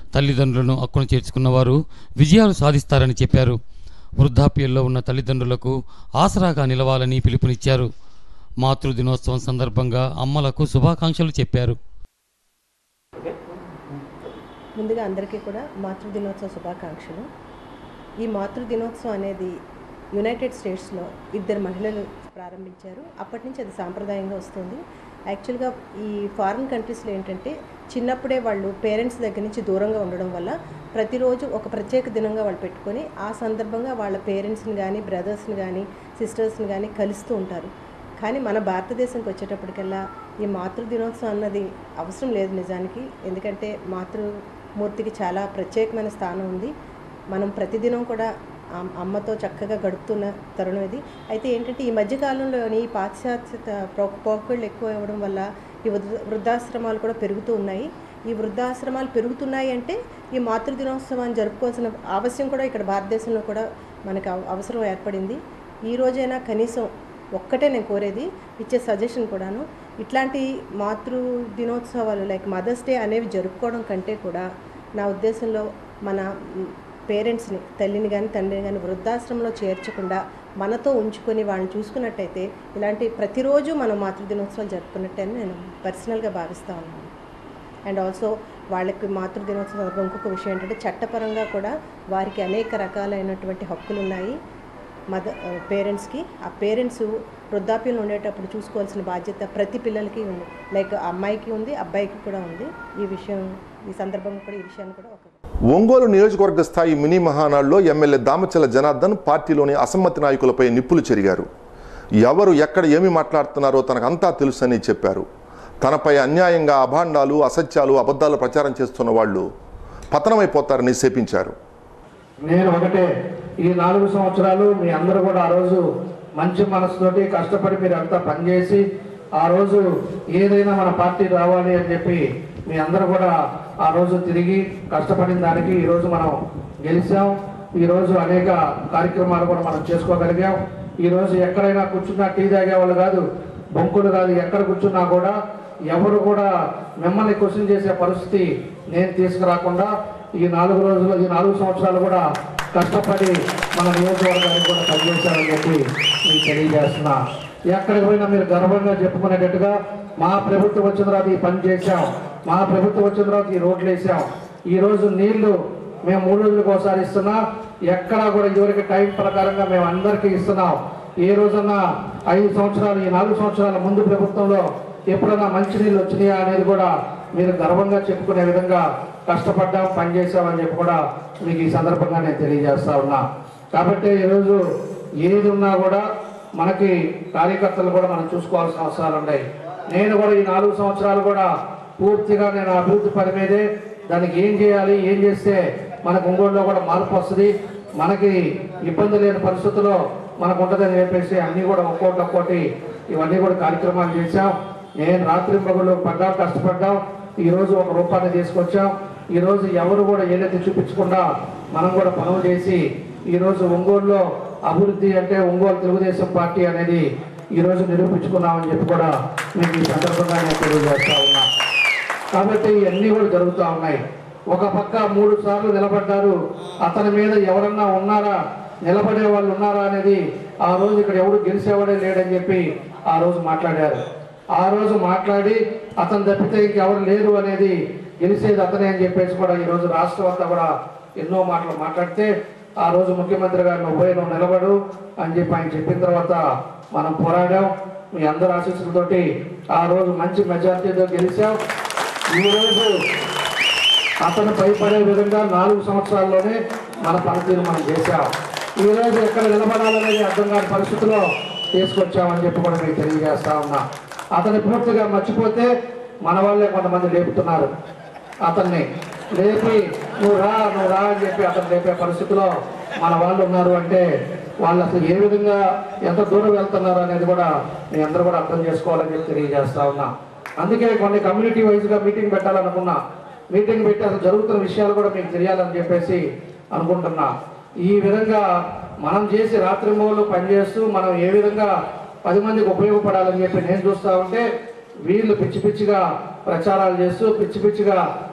తల్లిదండ్రులను అక్కున చేర్చుకున్న వారు విజయాలు సాధిస్తారని చెప్పారు. వృద్ధాప్యంలో ఉన్న తల్లిదండ్రులకు ఆసరాగా నిలవాలని పిలుపునిచ్చారు. మాతృ దినోత్సవం సందర్భంగా అమ్మలకు శుభాకాంక్షలు చెప్పారు. ముందుగా అందరికీ కూడా మాతృ దినోత్సవ శుభాకాంక్షలు. ఈ మాతృ దినోత్సవం అనేది యునైటెడ్ స్టేట్స్లో ఇద్దరు మహిళలు ప్రారంభించారు. అప్పటి నుంచి అది సాంప్రదాయంగా వస్తుంది. యాక్చువల్గా ఈ ఫారిన్ కంట్రీస్లో ఏంటంటే చిన్నప్పుడే వాళ్ళు పేరెంట్స్ దగ్గర నుంచి దూరంగా ఉండడం వల్ల ప్రతిరోజు ఒక ప్రత్యేక దినంగా వాళ్ళు పెట్టుకొని ఆ సందర్భంగా వాళ్ళ పేరెంట్స్ని కానీ బ్రదర్స్ని కానీ సిస్టర్స్ని కానీ కలుస్తూ ఉంటారు. కానీ మన భారతదేశంకి వచ్చేటప్పటికల్లా ఈ మాతృ దినోత్సవం అన్నది అవసరం లేదు నిజానికి. ఎందుకంటే మాతృమూర్తికి చాలా ప్రత్యేకమైన స్థానం ఉంది. మనం ప్రతిదినం కూడా అమ్మతో చక్కగా గడుపుతున్న తరుణం ఇది. అయితే ఏంటంటే ఈ మధ్యకాలంలోని పాశ్చాత్య పోకళ్ళు ఎక్కువ అవ్వడం వల్ల ఈ వృద్ధాశ్రమాలు కూడా పెరుగుతూ ఉన్నాయి. ఈ వృద్ధాశ్రమాలు పెరుగుతున్నాయి అంటే ఈ మాతృ దినోత్సవాన్ని జరుపుకోవాల్సిన ఆవశ్యం కూడా ఇక్కడ భారతదేశంలో కూడా మనకు అవసరం ఏర్పడింది. ఈ రోజైనా కనీసం ఒక్కటే నేను కోరేది, ఇచ్చే సజెషన్ కూడాను, ఇట్లాంటి మాతృ దినోత్సవాలు లైక్ మదర్స్ డే అనేవి జరుపుకోవడం కంటే కూడా నా ఉద్దేశంలో మన పేరెంట్స్ని, తల్లిని కానీ తండ్రిని కానీ వృద్ధాశ్రమంలో చేర్చకుండా మనతో ఉంచుకొని వాళ్ళని చూసుకున్నట్టయితే ఇలాంటి ప్రతిరోజు మనం మాతృ దినోత్సవాలు జరుపుకున్నట్టే అని నేను పర్సనల్గా భావిస్తూ ఉన్నాను. అండ్ ఆల్సో వాళ్ళకి మాతృ దినోత్సవం ఇంకొక విషయం ఏంటంటే చట్టపరంగా కూడా వారికి అనేక రకాలైనటువంటి హక్కులు ఉన్నాయి మదర్ పేరెంట్స్కి. ఆ పేరెంట్స్ వృద్ధాప్యంలో ఉండేటప్పుడు చూసుకోవాల్సిన బాధ్యత ప్రతి పిల్లలకి ఉంది. లైక్ అమ్మాయికి ఉంది, అబ్బాయికి కూడా ఉంది. ఈ విషయం ఈ సందర్భంగా కూడా ఈ విషయాన్ని కూడా ఒక ఒంగోలు నియోజకవర్గ స్థాయి మినీ మహానాడులో ఎమ్మెల్యే దామచల జనార్దన్ పార్టీలోని అసమ్మతి నాయకులపై నిప్పులు చెరిగారు. ఎవరు ఎక్కడ ఏమి మాట్లాడుతున్నారో తనకంతా తెలుసని చెప్పారు. తనపై అన్యాయంగా అభాండాలు, అసత్యాలు, అబద్ధాలు ప్రచారం చేస్తున్న వాళ్ళు పతనమైపోతారని శపించారు. నేను ఒకటే, ఈ నాలుగు సంవత్సరాలు మీ అందరూ కూడా ఆ రోజు మంచి మనసుతోటి కష్టపడి మీరు అంతా పనిచేసి ఆ రోజు ఏదైనా మన పార్టీ రావాలి అని చెప్పి మీ అందరూ కూడా ఆ రోజు తిరిగి కష్టపడిన దానికి ఈరోజు మనం గెలిచాం. ఈరోజు అనేక కార్యక్రమాలు కూడా మనం చేసుకోగలిగాం. ఈరోజు ఎక్కడైనా కూర్చున్నా టీ తాగేవాళ్ళు కాదు, బొంకులు కాదు, ఎక్కడ కూర్చున్నా కూడా ఎవరు కూడా మిమ్మల్ని క్వశ్చన్ చేసే పరిస్థితి నేను తీసుకురాకుండా ఈ నాలుగు రోజులు ఈ నాలుగు సంవత్సరాలు కూడా కష్టపడి మన నియోజకవర్గానికి కూడా పనిచేశారని చెప్పి మీకు తెలియజేస్తున్నా. ఎక్కడికి పోయినా మీరు గర్వంగా చెప్పుకునేటట్టుగా మా ప్రభుత్వం వచ్చిన తర్వాత ఈ పని చేశాం, మా ప్రభుత్వం వచ్చిన తర్వాత ఈ రోడ్లు వేసాం, ఈరోజు నీళ్లు మేము మూడు రోజులకు ఒకసారి ఇస్తున్నాం. ఎక్కడా కూడా ఇదివరకు టైం ప్రకారంగా మేము అందరికీ ఇస్తున్నాం. ఏ రోజన్నా ఐదు సంవత్సరాలు ఈ నాలుగు సంవత్సరాల ముందు ప్రభుత్వంలో ఎప్పుడైనా మంచినీళ్ళు వచ్చినాయా అనేది కూడా మీరు గర్వంగా చెప్పుకునే విధంగా కష్టపడ్డాం, పనిచేసామని చెప్పి కూడా మీకు ఈ సందర్భంగా నేను తెలియజేస్తా ఉన్నా. కాబట్టి ఈరోజు ఏది ఉన్నా కూడా మనకి కార్యకర్తలు కూడా మనం చూసుకోవాల్సిన అవసరాలు ఉన్నాయి. నేను కూడా ఈ నాలుగు సంవత్సరాలు కూడా పూర్తిగా నేను అభివృద్ధి పని మీదే, దానికి ఏం చేయాలి, ఏం చేస్తే మనకు ఒంగోలులో కూడా మార్పు వస్తుంది, మనకి ఇబ్బంది లేని పరిస్థితుల్లో మనకు ఉంటుందని చెప్పేసి అన్నీ కూడా ఒక్కోటి ఒక్కోటి ఇవన్నీ కూడా కార్యక్రమాలు చేశాం. నేను రాత్రి పగళ్ళు పడ్డాం, కష్టపడ్డాం, ఈరోజు ఒక రూపాన్ని తీసుకొచ్చాం. ఈరోజు ఎవరు కూడా ఏదైతే చూపించకుండా మనం కూడా పనులు చేసి ఈరోజు ఒంగోలులో అభివృద్ధి అంటే ఒంగోలు తెలుగుదేశం పార్టీ అనేది ఈరోజు నిరూపించుకున్నామని చెప్పి కూడా మీకు ఈ సందర్భంగా నేను తెలియజేస్తా ఉన్నా. కాబట్టి ఇవన్నీ కూడా జరుగుతూ ఉన్నాయి. ఒక పక్క మూడు సార్లు నిలబడ్డారు, అతని మీద ఎవరన్నా ఉన్నారా, నిలబడే వాళ్ళు ఉన్నారా అనేది ఆ రోజు ఇక్కడ ఎవరు గెలిచేవాడే లేడని చెప్పి ఆ రోజు మాట్లాడారు. ఆ రోజు మాట్లాడి అతను తప్పితే ఇంకెవరు లేరు అనేది, గెలిచేది అతనే అని చెప్పేసి కూడా ఈరోజు రాష్ట్రం అంతా కూడా ఎన్నో మాటలు మాట్లాడితే ఆ రోజు ముఖ్యమంత్రి గారు నువ్వు నువ్వు నిలబడు అని చెప్పి ఆయన చెప్పిన తర్వాత మనం పోరాడాం. మీ అందరి ఆశీస్సులతోటి ఆ రోజు మంచి మెజార్టీతో గెలిచాం. ఈరోజు అతను భయపడే విధంగా నాలుగు సంవత్సరాల్లోనే మన పనితీరు మనం చేశాం. ఈరోజు ఎక్కడ నిలబడాలనేది అర్థం కాని పరిస్థితిలో తీసుకొచ్చామని చెప్పి కూడా మీకు తెలియజేస్తా ఉన్నా. అతన్ని పూర్తిగా మర్చిపోతే మన వాళ్ళే కొంతమంది లేపుతున్నారు. అతన్ని లేపి నువ్వు రా నువ్వు రా అని చెప్పి అతను లేపే పరిస్థితిలో మన వాళ్ళు ఉన్నారు అంటే వాళ్ళు అసలు ఏ విధంగా ఎంత దూరం వెళ్తున్నారు అనేది కూడా మీ అందరూ కూడా అర్థం చేసుకోవాలని చెప్పి తెలియజేస్తా ఉన్నా. అందుకే కొన్ని కమ్యూనిటీ వైజ్గా మీటింగ్ పెట్టాలనుకున్నా. మీటింగ్ పెట్టి అసలు జరుగుతున్న విషయాలు కూడా మీకు తెలియాలని చెప్పేసి అనుకుంటున్నా. ఈ విధంగా మనం చేసి రాత్రి మూలు పనిచేస్తూ మనం ఏ విధంగా పది మందికి ఉపయోగపడాలని చెప్పి నేను చూస్తూ ఉంటే వీళ్ళు పిచ్చి పిచ్చిగా ప్రచారాలు చేస్తూ పిచ్చి పిచ్చిగా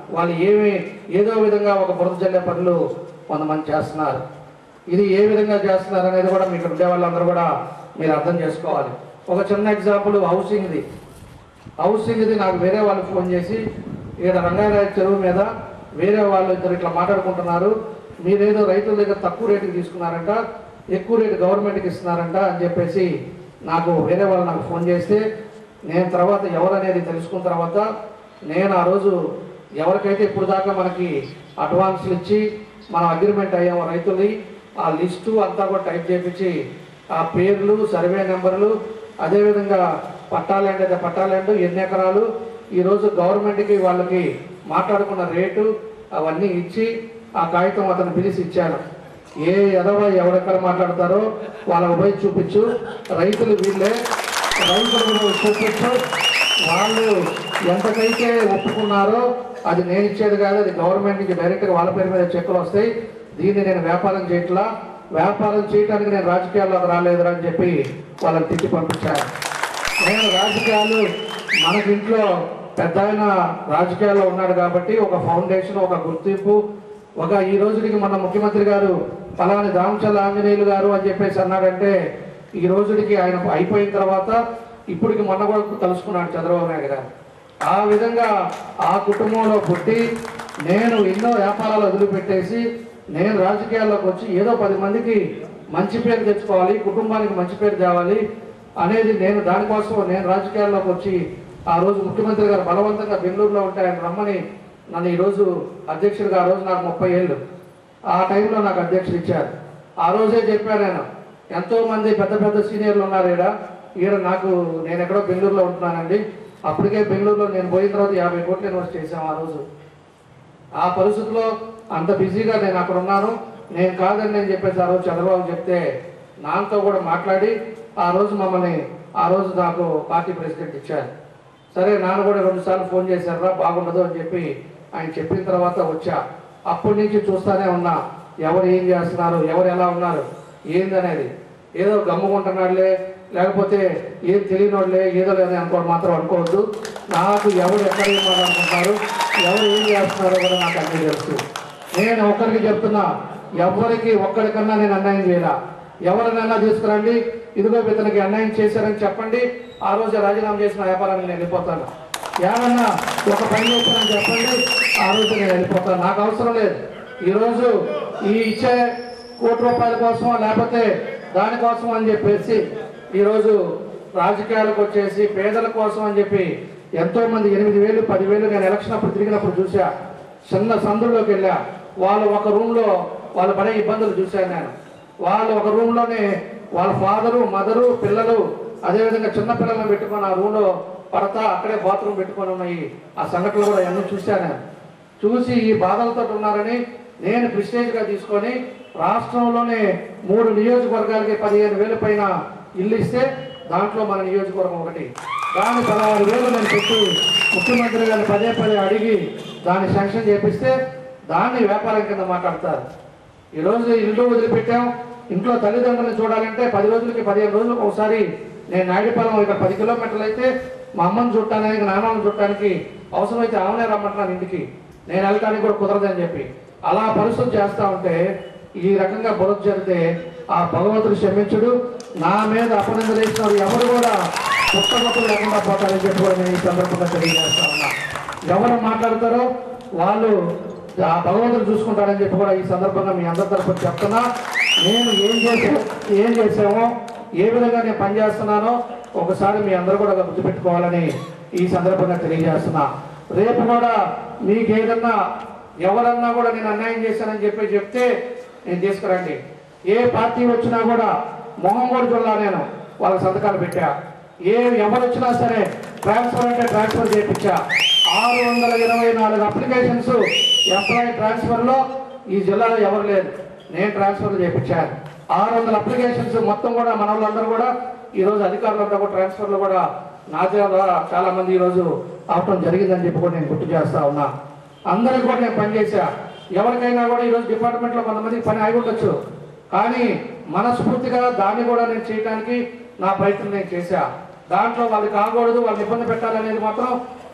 వాళ్ళు ఏమి ఏదో విధంగా ఒక బురద జల్లే పనులు కొంతమంది చేస్తున్నారు. ఇది ఏ విధంగా చేస్తున్నారు అనేది కూడా మీకు ఉండే వాళ్ళందరూ కూడా మీరు అర్థం చేసుకోవాలి. ఒక చిన్న ఎగ్జాంపుల్ హౌసింగ్ది హౌసింగ్ది నాకు వేరే వాళ్ళు ఫోన్ చేసి ఇక్కడ రంగారాయ చెరువు మీద వేరే వాళ్ళు ఇద్దరు ఇట్లా మాట్లాడుకుంటున్నారు, మీరేదో రైతుల దగ్గర తక్కువ రేటుకి తీసుకున్నారంట, ఎక్కువ రేటు గవర్నమెంట్కి ఇస్తున్నారంట అని చెప్పేసి నాకు వేరే వాళ్ళు నాకు ఫోన్ చేస్తే నేను తర్వాత ఎవరనేది తెలుసుకున్న తర్వాత నేను ఆ రోజు ఎవరికైతే ఇప్పుడు దాకా మనకి అడ్వాన్స్లు ఇచ్చి మనం అగ్రిమెంట్ అయ్యాము రైతుల్ని ఆ లిస్టు అంతా కూడా టైప్ చేయించి ఆ పేర్లు సర్వే నెంబర్లు అదేవిధంగా పట్టా ల్యాండ్ అయితే పట్టా ల్యాండ్ ఎన్ని ఎకరాలు ఈరోజు గవర్నమెంట్కి వాళ్ళకి మాట్లాడుకున్న రేటు అవన్నీ ఇచ్చి ఆ కాగితం అతను పిలిచి ఇచ్చాను. ఏ ఎదవ ఎవరెక్కడ మాట్లాడతారో వాళ్ళకు పోయి చూపించు, రైతులు వీళ్ళే, రైతులు చూపించు, వాళ్ళు ఎంతకైతే ఒప్పుకున్నారో అది నేను ఇచ్చేది కాదు, అది గవర్నమెంట్ నుంచి డైరెక్ట్గా వాళ్ళ పేరు మీద చెక్కులు వస్తాయి. దీన్ని నేను వ్యాపారం చేయట్లా, వ్యాపారం చేయడానికి నేను రాజకీయాల్లోకి రాలేదురా అని చెప్పి వాళ్ళని తిట్టి పంపించాను. నేను రాజకీయాలు మనకి ఇంట్లో పెద్ద ఆయన రాజకీయాల్లో ఉన్నాడు కాబట్టి ఒక ఫౌండేషన్, ఒక గుర్తింపు, ఒక ఈ రోజుకి మన ముఖ్యమంత్రి గారు ఫలాని రామచంద్ర ఆంజనేయులు గారు అని చెప్పేసి అన్నాడంటే ఈ రోజుకి ఆయన అయిపోయిన తర్వాత ఇప్పటికి మొన్న కూడా తలుసుకున్నాడు చంద్రబాబు నాయుడు గారు. ఆ విధంగా ఆ కుటుంబంలో పుట్టి నేను ఎన్నో వ్యాపారాలు వదిలిపెట్టేసి నేను రాజకీయాల్లోకి వచ్చి ఏదో పది మందికి మంచి పేరు తెచ్చుకోవాలి, కుటుంబానికి మంచి పేరు తేవాలి అనేది నేను దానికోసం నేను రాజకీయాల్లోకి వచ్చి ఆ రోజు ముఖ్యమంత్రి గారు బలవంతంగా బెంగళూరులో ఉంటే ఆయన రమ్మని నన్ను ఈరోజు అధ్యక్షుడిగా, ఆ రోజు నాకు ముప్పై ఏళ్ళు ఆ టైంలో నాకు అధ్యక్షుడు ఇచ్చారు. ఆ రోజే చెప్పాను నేను, ఎంతోమంది పెద్ద పెద్ద సీనియర్లు ఉన్నారు ఈడ ఈడ నాకు నేను ఎక్కడో బెంగళూరులో ఉంటున్నానండి, అప్పటికే బెంగళూరులో నేను పోయిన తర్వాత యాభై కోట్లు ఇన్వెస్ట్ చేశాము. ఆ రోజు ఆ పరిస్థితిలో అంత బిజీగా నేను అక్కడ ఉన్నాను, నేను కాదని నేను చెప్పేసి ఆ రోజు చంద్రబాబు చెప్తే నాతో కూడా మాట్లాడి ఆ రోజు మమ్మల్ని ఆ రోజు నాకు పార్టీ ప్రెసిడెంట్ ఇచ్చారు. సరే నాన్న కూడా రెండుసార్లు ఫోన్ చేశారా బాగుండదు అని చెప్పి ఆయన చెప్పిన తర్వాత వచ్చా. అప్పటి నుంచి చూస్తూనే ఉన్నా ఎవరు ఏం చేస్తున్నారు, ఎవరు ఎలా ఉన్నారు ఏందనేది. ఏదో గమ్ముకుంటున్నాడులే లేకపోతే ఏం తెలియనోడులే ఏదో లేదని అనుకోవడం మాత్రం అనుకోవద్దు. నాకు ఎవరు ఎక్కడ ఏమాలనుకుంటున్నారు, ఎవరు ఏం చేస్తున్నారో కూడా నాకు అన్నీ తెలుసు. నేను ఒక్కరికి చెప్తున్నా, ఎవరికి ఒక్కరికన్నా నేను అన్యాయం చేయాల. ఎవరినైనా తీసుకురండి, ఇదిగో ఇతనికి అన్యాయం చేశారని చెప్పండి, ఆ రోజు రాజీనామా చేసిన వ్యాపారాన్ని నేను వెళ్ళిపోతాను. ఏమన్నా ఒక పని చేశానని చెప్పండి, ఆ రోజు నేను వెళ్ళిపోతాను. నాకు అవసరం లేదు ఈరోజు ఈ ఇచ్చే కోటి రూపాయల కోసం లేకపోతే దానికోసం అని చెప్పేసి ఈరోజు రాజకీయాలకు వచ్చేసి పేదల కోసం అని చెప్పి ఎంతోమంది ఎనిమిది వేలు పదివేలు నేను ఎలక్షన్ అప్పుడు తిరిగినప్పుడు చూసా. చిన్న సందుల్లోకి వెళ్ళా, వాళ్ళు ఒక రూమ్లో వాళ్ళు పడే ఇబ్బందులు చూశాను నేను. వాళ్ళు ఒక రూమ్లోనే వాళ్ళ ఫాదరు మదరు పిల్లలు అదేవిధంగా చిన్న పిల్లలను పెట్టుకొని ఆ రూమ్లో పడతా అక్కడే బాత్రూమ్ పెట్టుకొని ఉన్నాయి. ఆ సంఘటనలు కూడా అన్నీ చూశాను. చూసి ఈ బాధలతో ఉన్నారని నేను ప్రిస్టేజ్గా తీసుకొని రాష్ట్రంలోనే మూడు నియోజకవర్గాలకి పదిహేను వేల పైన ఇల్లు ఇస్తే దాంట్లో మన నియోజకవర్గం ఒకటి, దాన్ని పదహారు వేలు నేను పెట్టి ముఖ్యమంత్రి గారిని పదే పదే అడిగి దాన్ని శాంక్షన్ చేపిస్తే దాన్ని వ్యాపారం కింద మాట్లాడతారు. ఈరోజు ఇల్లు వదిలిపెట్టాం, ఇంట్లో తల్లిదండ్రులను చూడాలంటే పది రోజులకి పదిహేను రోజులకు ఒకసారి నేను నాయుడుపాలెం ఇక్కడ పది కిలోమీటర్లు అయితే మా అమ్మని చుట్టానికి నాన్నని చుట్టానికి అవసరమైతే ఆమెనే రమ్మంటున్నాను ఇంటికి, నేను వెళ్ళటానికి కూడా కుదరదని చెప్పి అలా పరిస్థితి చేస్తూ ఉంటే ఈ రకంగా బురద జరిగితే ఆ భగవంతుడు క్షమించుడు. నా మీద అపనిందలు వేసిన ఎవరు కూడా పుస్తకతులు లేకుండా పోతారని చెప్పి కూడా నేను ఈ సందర్భంగా తెలియజేస్తా ఉన్నా. ఎవరు మాట్లాడతారో వాళ్ళు ఆ భగవంతుడు చూసుకుంటాడని చెప్పి కూడా ఈ సందర్భంగా మీ అందరి తరఫున చెప్తున్నా. నేను ఏం చేసా ఏం చేసామో ఏ విధంగా నేను పనిచేస్తున్నానో ఒకసారి మీ అందరూ కూడా గుర్తుపెట్టుకోవాలని ఈ సందర్భంగా తెలియజేస్తున్నా. రేపు కూడా మీకు ఏదన్నా ఎవరన్నా కూడా నేను అన్యాయం చేశానని చెప్పి చెప్తే నేను తీసుకురండి. ఏ పార్టీ వచ్చినా కూడా మొహం కూడా చూడాల, నేను వాళ్ళ సంతకాలు పెట్టా. ఏ ఎవరు వచ్చినా సరే ట్రాన్స్ఫర్ అంటే ట్రాన్స్ఫర్ చేయించా. ఆరు వందల ఇరవై నాలుగు అప్లికేషన్స్ ఎంప్లాయీ ట్రాన్స్ఫర్లో ఈ జిల్లాలో ఎవరు లేదు, నేను ట్రాన్స్ఫర్ చేయించాను. ఆరు వందల అప్లికేషన్స్ మొత్తం కూడా మన వాళ్ళందరూ కూడా ఈరోజు అధికారులంతా కూడా ట్రాన్స్ఫర్లో కూడా నా ద్వారా చాలా మంది ఈరోజు అవటం జరిగిందని చెప్పి కూడా నేను గుర్తు చేస్తా ఉన్నా. అందరికీ కూడా నేను పనిచేసా. ఎవరికైనా కూడా ఈరోజు డిపార్ట్మెంట్లో కొంతమందికి పని అయి ఉండొచ్చు, కానీ మనస్ఫూర్తిగా దాన్ని కూడా నేను చేయడానికి నా ప్రయత్నం నేను చేశా. దాంట్లో వాళ్ళు కాకూడదు, వాళ్ళు ఇబ్బంది పెట్టాలనేది మాత్రం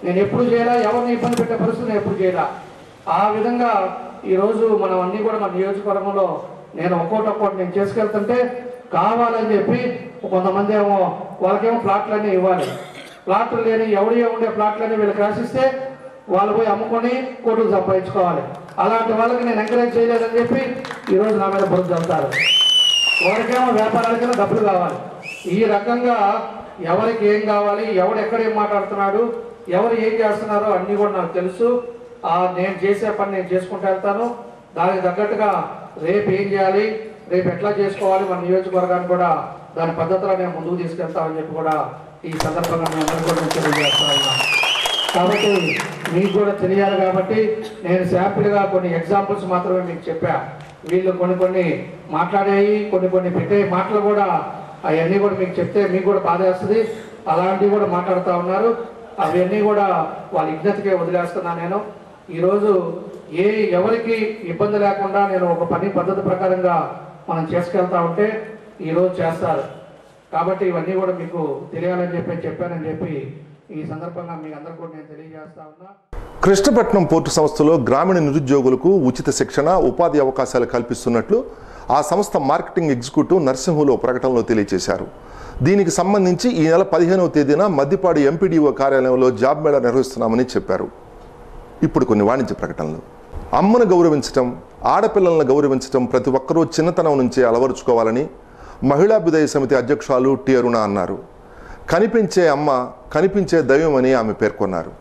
నేను ఎప్పుడు చేయాలా, ఎవరిని ఇబ్బంది పెట్టే పరిస్థితి నేను ఎప్పుడు చేయాలా. ఆ విధంగా ఈరోజు మనం అన్నీ కూడా మన నియోజకవర్గంలో నేను ఒక్కోటి ఒక్కోటి నేను చేసుకెళ్తుంటే కావాలని చెప్పి కొంతమంది ఏమో వాళ్ళకేమో ప్లాట్లన్నీ ఇవ్వాలి, ప్లాట్లు లేని ఎవరి ఉండే ప్లాట్లన్నీ వీళ్ళకి రాసిస్తే వాళ్ళు పోయి అమ్ముకొని కోట్లు సంపాదించుకోవాలి. అలాంటి వాళ్ళకి నేను ఎంకరేజ్ చేయలేదని చెప్పి ఈరోజు నా మీద బురద చల్లుతారు. వారికేమో వ్యాపారాలకైనా డబ్బులు కావాలి. ఈ రకంగా ఎవరికి ఏం కావాలి, ఎవడు ఎక్కడ ఏం మాట్లాడుతున్నాడు, ఎవరు ఏం చేస్తున్నారో అన్నీ కూడా నాకు తెలుసు. ఆ నేను చేసే పని నేను చేసుకుంటూ వెళ్తాను. దానికి తగ్గట్టుగా రేపు ఏం చేయాలి, రేపు ఎట్లా చేసుకోవాలి, మన నియోజకవర్గాన్ని కూడా దాని పద్ధతిలో నేను ముందుకు తీసుకెళ్తామని చెప్పి కూడా ఈ సందర్భంగా మీ అందరూ కూడా నేను తెలియజేస్తా ఉన్నాను. కాబట్టి మీకు కూడా తెలియాలి కాబట్టి నేను శాంపిల్గా కొన్ని ఎగ్జాంపుల్స్ మాత్రమే మీకు చెప్పా. వీళ్ళు కొన్ని కొన్ని మాట్లాడేవి, కొన్ని కొన్ని పెట్టే మాటలు కూడా అవన్నీ కూడా మీకు చెప్తే మీకు కూడా బాధ వేస్తుంది. అలాంటివి కూడా మాట్లాడుతూ ఉన్నారు. అవన్నీ కూడా వాళ్ళ విజ్ఞతకే వదిలేస్తున్నా. నేను ఈరోజు ఏ ఎవరికి ఇబ్బంది లేకుండా నేను ఒక పని పద్ధతి ప్రకారంగా మనం చేసుకెళ్తా ఉంటే ఈరోజు చేస్తారు. కాబట్టి ఇవన్నీ కూడా మీకు తెలియాలని చెప్పి చెప్పానని చెప్పి ఈ సందర్భంగా మీ అందరూ కూడా నేను తెలియజేస్తా ఉన్నా. కృష్ణపట్నం పోర్టు సంస్థలో గ్రామీణ నిరుద్యోగులకు ఉచిత శిక్షణ, ఉపాధి అవకాశాలు కల్పిస్తున్నట్లు ఆ సంస్థ మార్కెటింగ్ ఎగ్జిక్యూటివ్ నర్సింహులు ప్రకటనలో తెలియజేశారు. దీనికి సంబంధించి ఈ నెల పదిహేనవ తేదీన మద్దిపాడు ఎంపీడీఓ కార్యాలయంలో జాబ్ మేళా నిర్వహిస్తున్నామని చెప్పారు. ఇప్పుడు కొన్ని వాణిజ్య ప్రకటనలు. అమ్మను గౌరవించటం, ఆడపిల్లలను గౌరవించటం ప్రతి ఒక్కరూ చిన్నతనం నుంచే అలవరుచుకోవాలని మహిళాభ్యుదయ సమితి అధ్యక్షురాలు టి అరుణ అన్నారు. కనిపించే అమ్మ కనిపించే దైవం అని ఆమె పేర్కొన్నారు.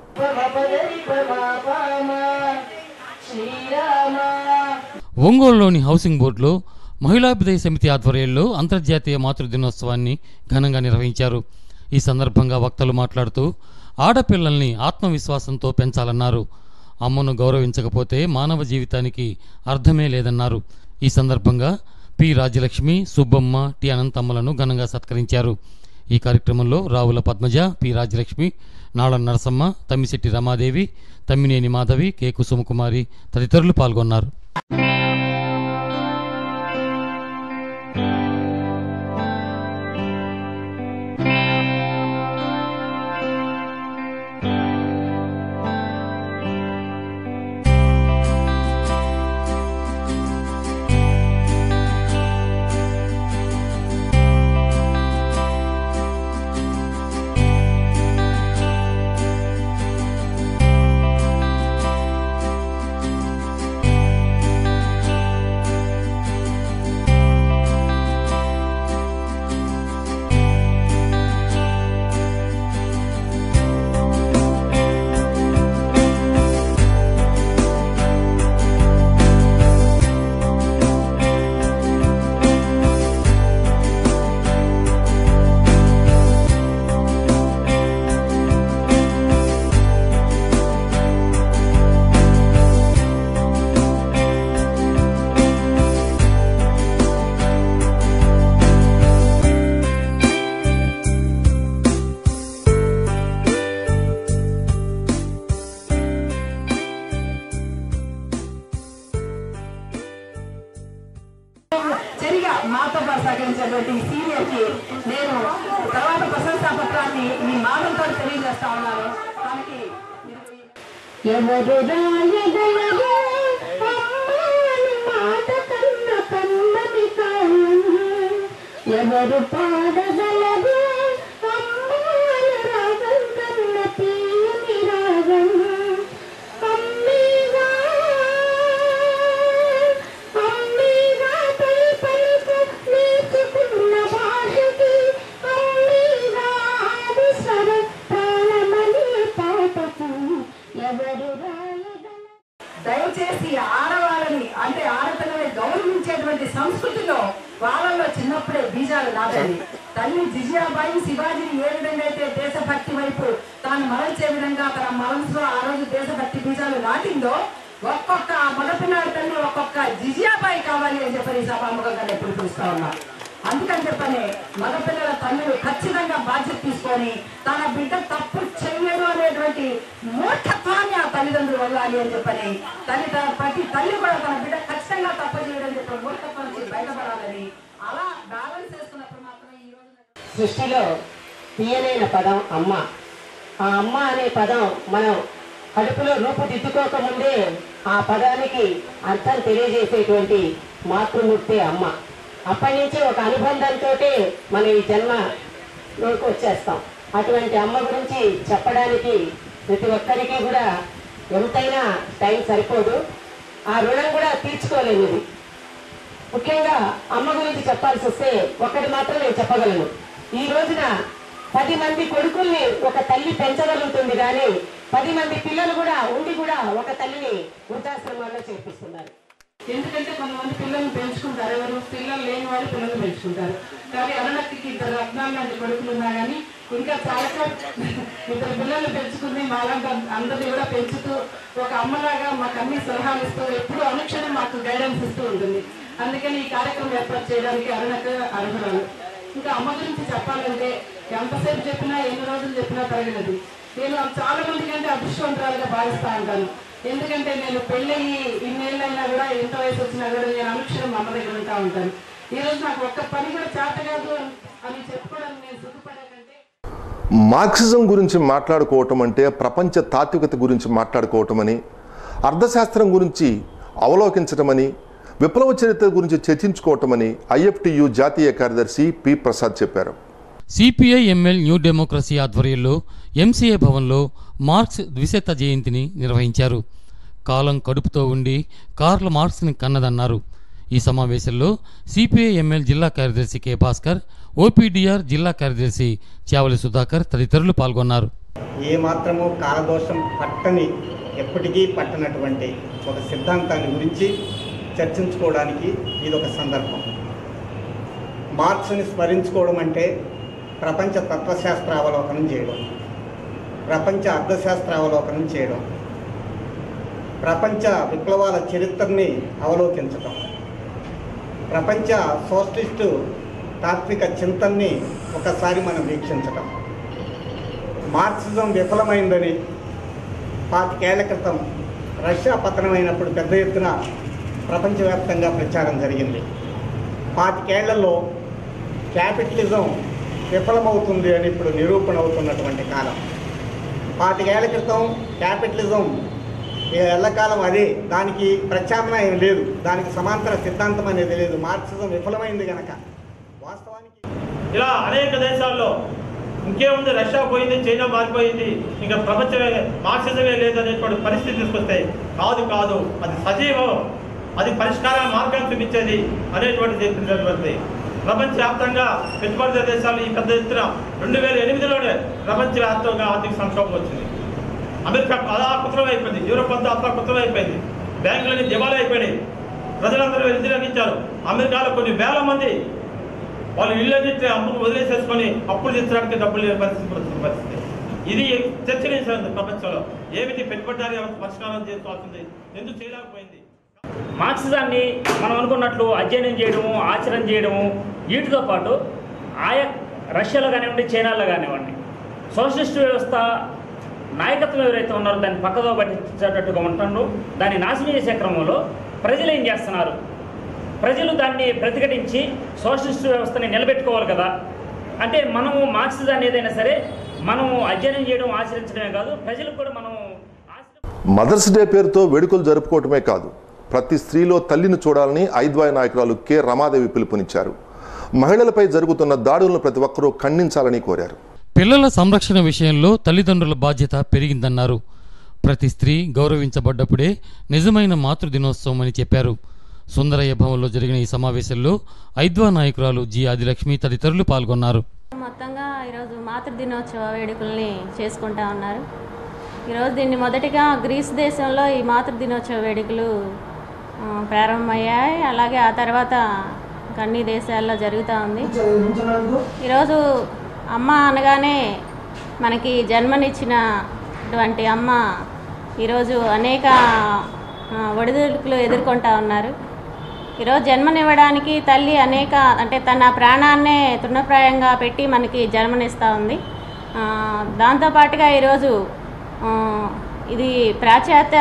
ఒంగోలులోని హౌసింగ్ బోర్డులో మహిళాభ్యుదయ సమితి ఆధ్వర్యంలో అంతర్జాతీయ మాతృ దినోత్సవాన్ని ఘనంగా నిర్వహించారు. ఈ సందర్భంగా వక్తలు మాట్లాడుతూ ఆడపిల్లల్ని ఆత్మవిశ్వాసంతో పెంచాలన్నారు. అమ్మను గౌరవించకపోతే మానవ జీవితానికి అర్థమే లేదన్నారు. ఈ సందర్భంగా పి రాజ్యలక్ష్మి, సుబ్బమ్మ, టి అనంతమ్మలను ఘనంగా సత్కరించారు. ఈ కార్యక్రమంలో రావుల పద్మజ, పి రాజ్యలక్ష్మి, నాళం నరసమ్మ, తమ్మిశెట్టి రమాదేవి, తమ్మినేని మాధవి, కె కుసుమకుమారి తదితరులు పాల్గొన్నారు. మాతో సహకరించినటువంటి సీనియర్కి నేను తర్వాత ప్రశంసా పత్రాన్ని మీ మాటలతో తెలియజేస్తా ఉన్నాను. దానికి ఎవరు రాయగలరు మాట కన్న కన్నది కాలం, ఎవరు పాడగలరు అమ్మాల రాగం కన్న తీయని రాగం, అమ్మీగా అమ్మీగా పై పలుకు నేర్చుకున్న భాషకి, అమ్మీగా ఆది స్వర ప్రాణమని పాటకు ఎవరు రాయగలరు. దయచేసి ఆడవాళ్ళని అంటే ఆడపిల్లని గౌరవించేటువంటి సంస్కృతిలో వాళ్ళలో చిన్నప్పుడే బీజాలు నాటండి. తల్లి జిజియాబాయి శివాజీని ఏ విధంగా అయితే దేశభక్తి వైపు తాను మరల్చే విధంగా తన మనసులో ఆ రోజు దేశభక్తి బీజాలు నాటిందో, ఒక్కొక్క మగపిల్లాడి తల్లి ఒక్కొక్క జిజియాబాయి కావాలి అని చెప్పని సభాముఖంగా ఎప్పుడు చూస్తా ఉన్నా. అందుకని చెప్పని మగపిల్లల తల్లులు ఖచ్చితంగా బాధ్యత తీసుకొని తన బిడ్డ తప్పు చెయ్యడు అనేటువంటి మూర్ఖత్వాన్ని ఆ తల్లిదండ్రులు వెళ్ళాలి అని చెప్పని తల్లి ప్రతి తల్లి కూడా తన బిడ్డ ఖచ్చితంగా తప్పు చేయడం చెప్పి మూర్ఖత్వం నుంచి బయటపడాలని అలా బ్యాలెన్స్ చేస్తున్నప్పుడు మాత్రమే ఈ రోజు సృష్టిలో తీయనైన పదం అమ్మ. ఆ అమ్మ అనే పదం మనం కడుపులో రూపుదిద్దుకోకముందే ఆ పదానికి అర్థం తెలియజేసేటువంటి మాతృమూర్తి అమ్మ. అప్పటి నుంచి ఒక అనుబంధంతో మనం ఈ జన్మలోకి వచ్చేస్తాం. అటువంటి అమ్మ గురించి చెప్పడానికి ప్రతి ఒక్కరికి కూడా ఎంతైనా టైం సరిపోదు, ఆ రుణం కూడా తీర్చుకోలేనిది. ముఖ్యంగా అమ్మ గురించి చెప్పాల్సి వస్తే ఒక్కటి మాత్రం నేను చెప్పగలను. ఈ రోజున పది మంది కొడుకుల్ని ఒక తల్లి పెంచగలుగుతుంది, కానీ పది మంది పిల్లలు కూడా ఉండి కూడా ఒక తల్లిని వృద్ధాశ్రమాల్లో చేర్పిస్తున్నారు. ఎందుకంటే కొంతమంది పిల్లల్ని పెంచుకుంటారు, ఎవరు పిల్లలు లేని వాళ్ళు పిల్లల్ని పెంచుకుంటారు. కానీ అరుణకి ఇద్దరు రత్నాలు లాంటి కొడుకులు ఉన్నా కానీ ఇంకా చాలా ఇద్దరు పిల్లల్ని పెంచుకుంది. మాలాంటి అందరినీ కూడా పెంచుతూ ఒక అమ్మలాగా మాకు అన్ని సలహాలు ఇస్తూ ఎప్పుడు అనుక్షణం మాకు గైడెన్స్ ఇస్తూ ఉంటుంది. అందుకని ఈ కార్యక్రమం ఏర్పాటు చేయడానికి అరుణకు అర్హురాలు. ఇంకా అమ్మ గురించి చెప్పాలంటే ఎంతసేపు చెప్పినా ఎన్ని రోజులు చెప్పినా తరగలేదు. నేను చాలా మంది కంటే అదృష్టవంతురాలుగా భావిస్తూ ఉంటాను. ఎందుకంటే నేను పెళ్ళయి ఇన్నేళ్ళైనా కూడా ఎంత వయసు వచ్చినా కూడా నేను అనుక్షణం అమ్మ దగ్గర ఉంటా ఉంటాను. ఈరోజు నాకు ఒక్క పని కూడా చేత కాదు అని చెప్పుకోవడానికి నేను సిగ్గుపడే కంటే మార్క్సిజం గురించి మాట్లాడుకోవటం అంటే ప్రపంచ తాత్వికత గురించి మాట్లాడుకోవటం అని, అర్థశాస్త్రం గురించి అవలోకించటమని, విప్లవ చరిత్ర గురించి చర్చించుకోవటమని ఐఎఫ్టియు జాతీయ కార్యదర్శి పి ప్రసాద్ చెప్పారు. సిపిఐ ఎంఎల్ న్యూ డెమోక్రసీ ఆధ్వర్యంలో ఎంసీఏ భవన్లో మార్క్స్ ద్విశత జయంతిని నిర్వహించారు. కాలం కడుపుతో ఉండి కార్ల్ మార్క్స్ని కన్నదన్నారు. ఈ సమావేశంలో సిపిఐ ఎంఎల్ జిల్లా కార్యదర్శి కె భాస్కర్, ఓపీడీఆర్ జిల్లా కార్యదర్శి చావలి సుధాకర్ తదితరులు పాల్గొన్నారు. ఏ మాత్రమూ కాలదోషం పట్టని, ఎప్పటికీ పట్టనటువంటి ఒక సిద్ధాంతాన్ని గురించి చర్చించుకోవడానికి ఇది ఒక సందర్భం. మార్క్స్ని స్మరించుకోవడం అంటే ప్రపంచ తత్వశాస్త్ర అవలోకనం చేయడం, ప్రపంచ అర్థశాస్త్ర అవలోకనం చేయడం, ప్రపంచ విప్లవాల చరిత్రని అవలోకించడం, ప్రపంచ సోషలిస్టు తాత్విక చింతనని ఒకసారి మనం వీక్షించటం. మార్క్సిజం విఫలమైందని పాతికేళ్ల క్రితం రష్యా పతనమైనప్పుడు పెద్ద ఎత్తున ప్రపంచవ్యాప్తంగా ప్రచారం జరిగింది. పాతికేళ్లలో క్యాపిటలిజం విఫలమవుతుంది అని ఇప్పుడు నిరూపణ అవుతున్నటువంటి కాలం. పాతికేళ్ల క్రితం క్యాపిటలిజం ఎల్లకాలం అదే, దానికి ప్రత్యామ్నాయం లేదు, దానికి సమాంతర సిద్ధాంతం అనేది లేదు. మార్క్సిజం విఫలమైంది కనుక వాస్తవానికి ఇలా అనేక దేశాల్లో ఇంకేముంది, రష్యా పోయింది, చైనా మారిపోయింది, ఇంకా ప్రపంచమే మార్క్సిజమే లేదు అనేటువంటి పరిస్థితి తీసుకొస్తాయి. కాదు కాదు అది సజీవం, అది పరిష్కార మార్గాలు చూపించేది అనేటువంటి చెప్పినటువంటి ప్రపంచవ్యాప్తంగా పెట్టుబడి దేశాలు ఈ పెద్ద ఎత్తున రెండు వేల ఎనిమిదిలోనే ప్రపంచవ్యాప్తంగా ఆర్థిక సంక్షోభం వచ్చింది. అమెరికా అదాకుతం అయిపోయింది, యూరోప్ అంతా అప్రకుతం అయిపోయింది, బ్యాంకులన్నీ దివాలా అయిపోయినాయి, ప్రజలందరూ వ్యతిరేకించారు. అమెరికాలో కొన్ని వేల మంది వాళ్ళు ఇళ్ళన్నింటినీ అప్పుకు వదిలేసేసుకొని అప్పులు తెచ్చడానికి డబ్బులు లేని పరిస్థితి వచ్చిన పరిస్థితి. ఇది చర్చనీయాంశం ప్రపంచంలో. ఏమిటి పెట్టుబడిదారీ పరిష్కారం చేసుకోవాల్సింది, ఎందుకు చేయలేకపోయింది? మార్క్సిజాన్ని మనం అనుకున్నట్లు అధ్యయనం చేయడము, ఆచరణ చేయడము, వీటితో పాటు ఆయా రష్యాలో కానివ్వండి, చైనాలో కానివ్వండి, సోషలిస్ట్ వ్యవస్థ నాయకత్వం ఎవరైతే ఉన్నారో దాన్ని పక్కదో పట్టించేటట్టుగా ఉంటున్నారో దాన్ని నాశనం చేసే క్రమంలో ప్రజలు ఏం చేస్తున్నారు? ప్రజలు దాన్ని ప్రతిఘటించి సోషలిస్ట్ వ్యవస్థని నిలబెట్టుకోవాలి కదా. అంటే మనము మార్క్సిజాన్ని ఏదైనా సరే మనము అధ్యయనం చేయడం, ఆచరించడమే కాదు, ప్రజలకు కూడా మనం మదర్స్ డే పేరుతో వేడుకలు జరుపుకోవటమే కాదు, ప్రతి స్త్రీలో తల్లిని చూడాలని ఐద్వాయి నాయకురాలు కె రమాదేవి పిలుపునిచ్చారు. మహిళలపై జరుగుతున్న దాడులను ప్రతి ఒక్కరూ ఖండించాలని కోరారు. పిల్లల సంరక్షణ విషయంలో తల్లిదండ్రుల బాధ్యత పెరిగిందన్నారు. ప్రతి స్త్రీ గౌరవించబడ్డప్పుడే నిజమైన మాతృదినోత్సవం అని చెప్పారు. సుందరయ్య భవన్లో జరిగిన ఈ సమావేశంలో ఐద్వా నాయకురాలు జి ఆదిలక్ష్మి తదితరులు పాల్గొన్నారు. మొత్తంగా ఈరోజు మాతృదినోత్సవ వేడుకల్ని చేసుకుంటా ఉన్నారు. ఈరోజు దీన్ని మొదటిగా గ్రీస్ దేశంలో ఈ మాతృదినోత్సవ వేడుకలు ప్రారంభమయ్యాయి. అలాగే ఆ తర్వాత అన్ని దేశాల్లో జరుగుతూ ఉంది. ఈరోజు అమ్మ అనగానే మనకి జన్మనిచ్చినటువంటి అమ్మ ఈరోజు అనేక ఒడిదుడుకులు ఎదుర్కొంటూ ఉన్నారు. ఈరోజు జన్మనివ్వడానికి తల్లి అనేక అంటే తన ప్రాణాన్నే తృణప్రాయంగా పెట్టి మనకి జన్మనిస్తూ ఉంది. దాంతోపాటుగా ఈరోజు ఇది పాశ్చాత్య